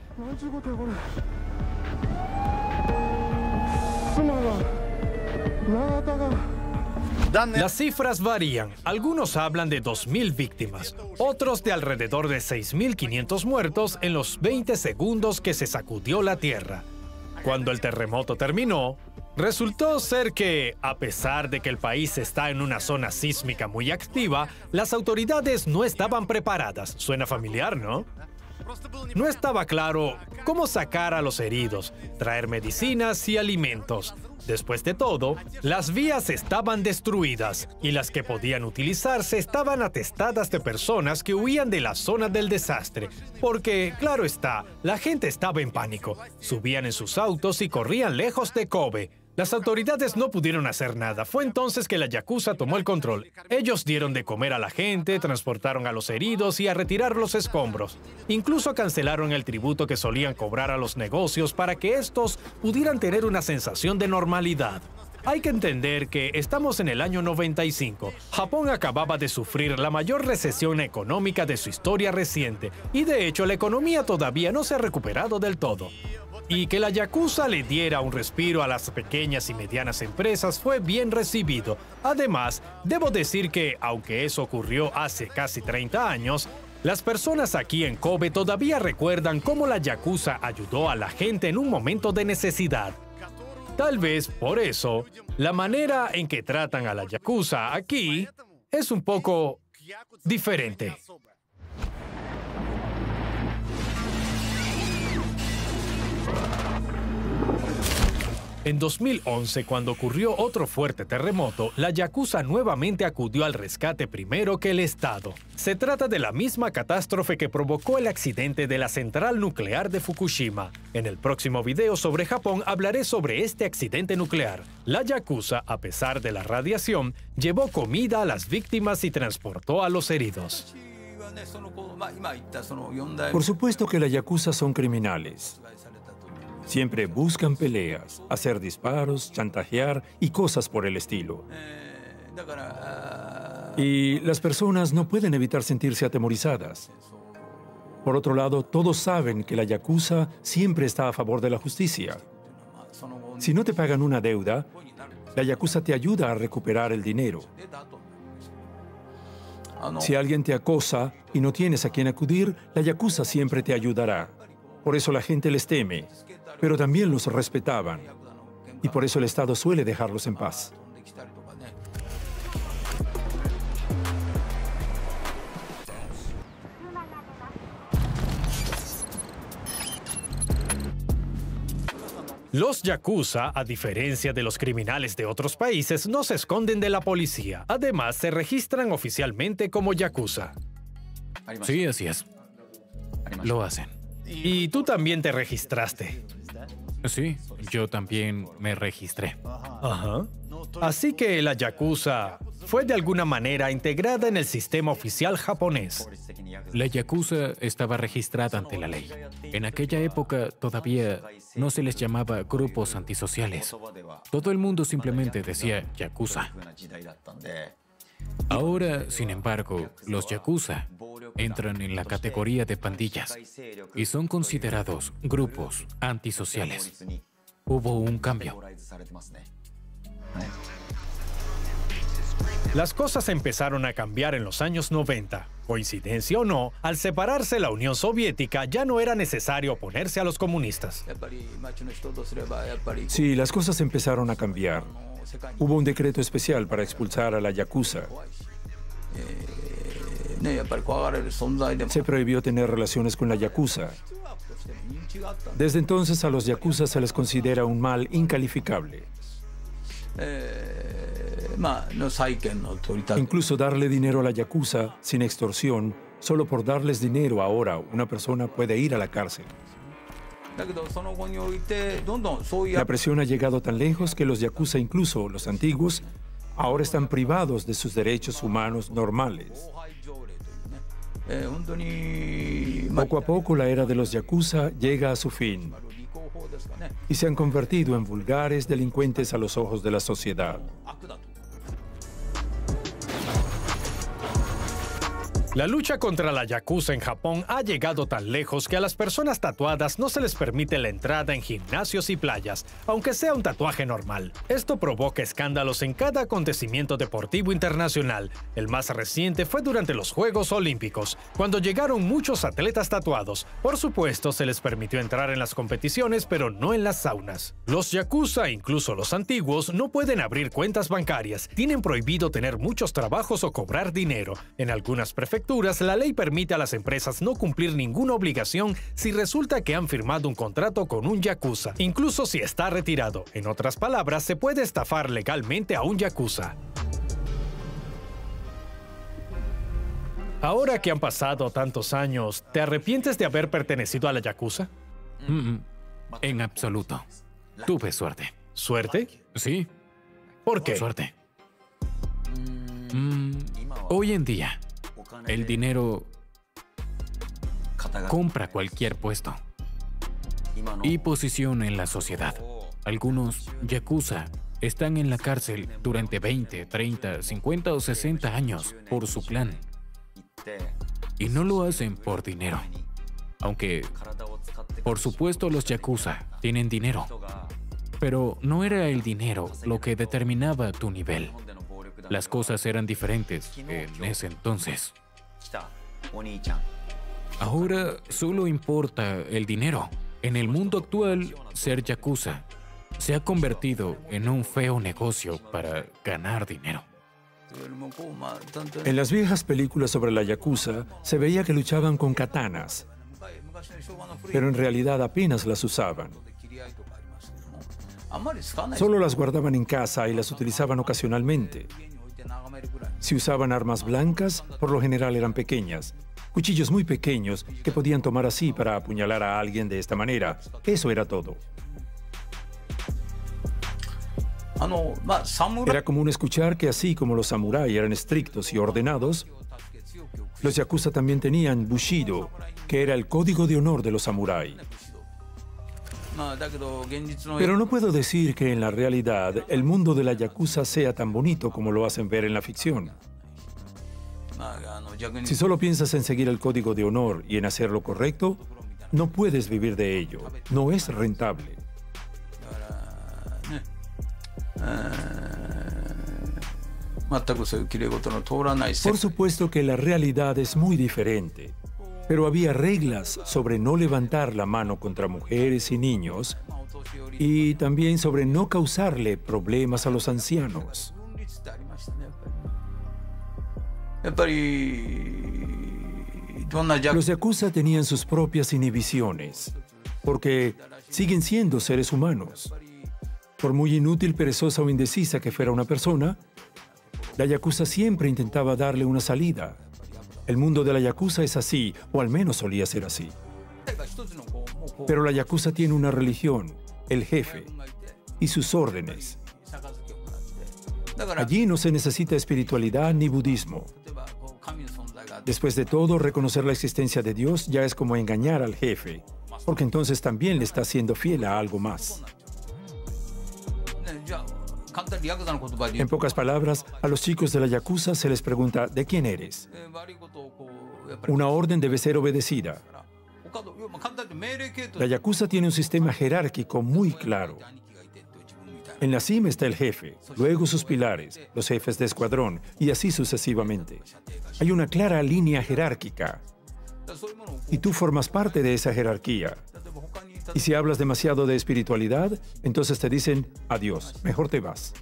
Las cifras varían. Algunos hablan de 2.000 víctimas, otros de alrededor de 6.500 muertos en los 20 segundos que se sacudió la Tierra. Cuando el terremoto terminó, resultó ser que, a pesar de que el país está en una zona sísmica muy activa, las autoridades no estaban preparadas. Suena familiar, ¿no? No estaba claro cómo sacar a los heridos, traer medicinas y alimentos. Después de todo, las vías estaban destruidas y las que podían utilizarse estaban atestadas de personas que huían de la zona del desastre, porque, claro está, la gente estaba en pánico. Subían en sus autos y corrían lejos de Kobe. Las autoridades no pudieron hacer nada. Fue entonces que la Yakuza tomó el control. Ellos dieron de comer a la gente, transportaron a los heridos y a retirar los escombros. Incluso cancelaron el tributo que solían cobrar a los negocios para que estos pudieran tener una sensación de normalidad. Hay que entender que estamos en el año 95. Japón acababa de sufrir la mayor recesión económica de su historia reciente y de hecho la economía todavía no se ha recuperado del todo. Y que la Yakuza le diera un respiro a las pequeñas y medianas empresas fue bien recibido. Además, debo decir que, aunque eso ocurrió hace casi 30 años, las personas aquí en Kobe todavía recuerdan cómo la Yakuza ayudó a la gente en un momento de necesidad. Tal vez por eso, la manera en que tratan a la Yakuza aquí es un poco diferente. En 2011, cuando ocurrió otro fuerte terremoto, la Yakuza nuevamente acudió al rescate primero que el Estado. Se trata de la misma catástrofe que provocó el accidente de la central nuclear de Fukushima. En el próximo video sobre Japón hablaré sobre este accidente nuclear. La Yakuza, a pesar de la radiación, llevó comida a las víctimas y transportó a los heridos. Por supuesto que la Yakuza son criminales. Siempre buscan peleas, hacer disparos, chantajear y cosas por el estilo. Y las personas no pueden evitar sentirse atemorizadas. Por otro lado, todos saben que la Yakuza siempre está a favor de la justicia. Si no te pagan una deuda, la Yakuza te ayuda a recuperar el dinero. Si alguien te acosa y no tienes a quién acudir, la Yakuza siempre te ayudará. Por eso la gente les teme, pero también los respetaban. Y por eso el Estado suele dejarlos en paz. Los Yakuza, a diferencia de los criminales de otros países, no se esconden de la policía. Además, se registran oficialmente como Yakuza. Sí, así es. Lo hacen. Y tú también te registraste. Sí, yo también me registré. Ajá. Así que la Yakuza fue de alguna manera integrada en el sistema oficial japonés. La Yakuza estaba registrada ante la ley. En aquella época todavía no se les llamaba grupos antisociales. Todo el mundo simplemente decía Yakuza. Ahora, sin embargo, los Yakuza entran en la categoría de pandillas y son considerados grupos antisociales. Hubo un cambio. Las cosas empezaron a cambiar en los años 90. Coincidencia o no, al separarse la Unión Soviética ya no era necesario oponerse a los comunistas. Sí, las cosas empezaron a cambiar. Hubo un decreto especial para expulsar a la Yakuza. Se prohibió tener relaciones con la Yakuza. Desde entonces a los Yakuza se les considera un mal incalificable. Incluso darle dinero a la Yakuza sin extorsión, solo por darles dinero ahora una persona puede ir a la cárcel. La presión ha llegado tan lejos que los Yakuza, incluso los antiguos, ahora están privados de sus derechos humanos normales. Poco a poco la era de los Yakuza llega a su fin y se han convertido en vulgares delincuentes a los ojos de la sociedad. La lucha contra la Yakuza en Japón ha llegado tan lejos que a las personas tatuadas no se les permite la entrada en gimnasios y playas, aunque sea un tatuaje normal. Esto provoca escándalos en cada acontecimiento deportivo internacional. El más reciente fue durante los Juegos Olímpicos, cuando llegaron muchos atletas tatuados. Por supuesto, se les permitió entrar en las competiciones, pero no en las saunas. Los Yakuza, incluso los antiguos, no pueden abrir cuentas bancarias, tienen prohibido tener muchos trabajos o cobrar dinero. En algunas prefecturas prefecturas, la ley permite a las empresas no cumplir ninguna obligación si resulta que han firmado un contrato con un yakuza, incluso si está retirado. En otras palabras, se puede estafar legalmente a un yakuza. Ahora que han pasado tantos años, ¿te arrepientes de haber pertenecido a la yakuza? En absoluto. Tuve suerte. ¿Suerte? Sí. ¿Por qué? Suerte. Hoy en día, el dinero compra cualquier puesto y posición en la sociedad. Algunos yakuza están en la cárcel durante 20, 30, 50 o 60 años por su clan. Y no lo hacen por dinero. Aunque, por supuesto, los yakuza tienen dinero. Pero no era el dinero lo que determinaba tu nivel. Las cosas eran diferentes en ese entonces. Ahora solo importa el dinero. En el mundo actual, ser yakuza se ha convertido en un feo negocio para ganar dinero. En las viejas películas sobre la yakuza se veía que luchaban con katanas, pero en realidad apenas las usaban. Solo las guardaban en casa y las utilizaban ocasionalmente. Si usaban armas blancas, por lo general eran pequeñas, cuchillos muy pequeños que podían tomar así para apuñalar a alguien de esta manera. Eso era todo. Era común escuchar que así como los samuráis eran estrictos y ordenados, los yakuza también tenían bushido, que era el código de honor de los samuráis. Pero no puedo decir que en la realidad el mundo de la yakuza sea tan bonito como lo hacen ver en la ficción. Si solo piensas en seguir el código de honor y en hacer lo correcto, no puedes vivir de ello. No es rentable. Por supuesto que la realidad es muy diferente, pero había reglas sobre no levantar la mano contra mujeres y niños y también sobre no causarle problemas a los ancianos. Los yakuza tenían sus propias inhibiciones, porque siguen siendo seres humanos. Por muy inútil, perezosa o indecisa que fuera una persona, la yakuza siempre intentaba darle una salida. El mundo de la yakuza es así, o al menos solía ser así. Pero la yakuza tiene una religión, el jefe, y sus órdenes. Allí no se necesita espiritualidad ni budismo. Después de todo, reconocer la existencia de Dios ya es como engañar al jefe, porque entonces también le está siendo fiel a algo más. En pocas palabras, a los chicos de la yakuza se les pregunta ¿de quién eres? Una orden debe ser obedecida. La yakuza tiene un sistema jerárquico muy claro. En la cima está el jefe, luego sus pilares, los jefes de escuadrón, y así sucesivamente. Hay una clara línea jerárquica. Y tú formas parte de esa jerarquía. Y si hablas demasiado de espiritualidad, entonces te dicen, adiós, mejor te vas.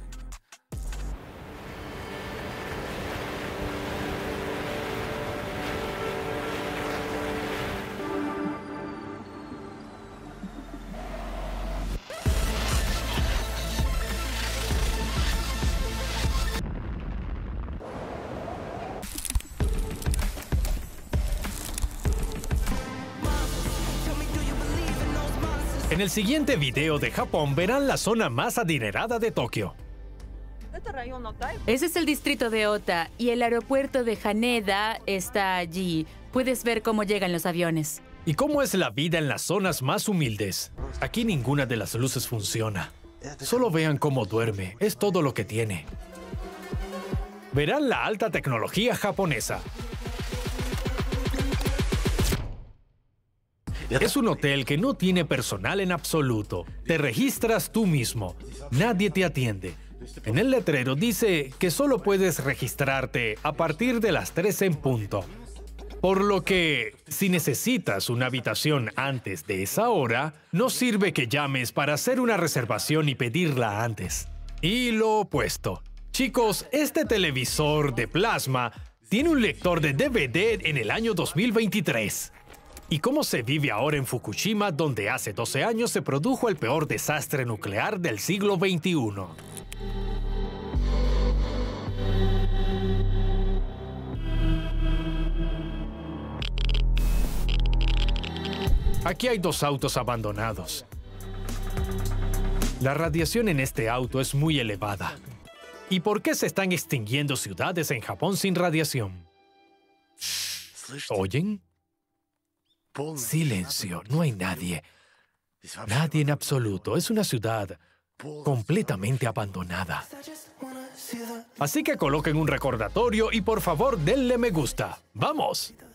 En el siguiente video de Japón verán la zona más adinerada de Tokio. Ese es el distrito de Ota y el aeropuerto de Haneda está allí. Puedes ver cómo llegan los aviones. ¿Y cómo es la vida en las zonas más humildes? Aquí ninguna de las luces funciona. Solo vean cómo duerme. Es todo lo que tiene. Verán la alta tecnología japonesa. Es un hotel que no tiene personal en absoluto. Te registras tú mismo. Nadie te atiende. En el letrero dice que solo puedes registrarte a partir de las 3 en punto. Por lo que, si necesitas una habitación antes de esa hora, no sirve que llames para hacer una reservación y pedirla antes. Y lo opuesto. Chicos, este televisor de plasma tiene un lector de DVD en el año 2023. ¿Y cómo se vive ahora en Fukushima, donde hace 12 años se produjo el peor desastre nuclear del siglo XXI? Aquí hay 2 autos abandonados. La radiación en este auto es muy elevada. ¿Y por qué se están extinguiendo ciudades en Japón sin radiación? ¿Oyen? Silencio, no hay nadie. Nadie en absoluto. Es una ciudad completamente abandonada. Así que coloquen un recordatorio y por favor denle me gusta. ¡Vamos!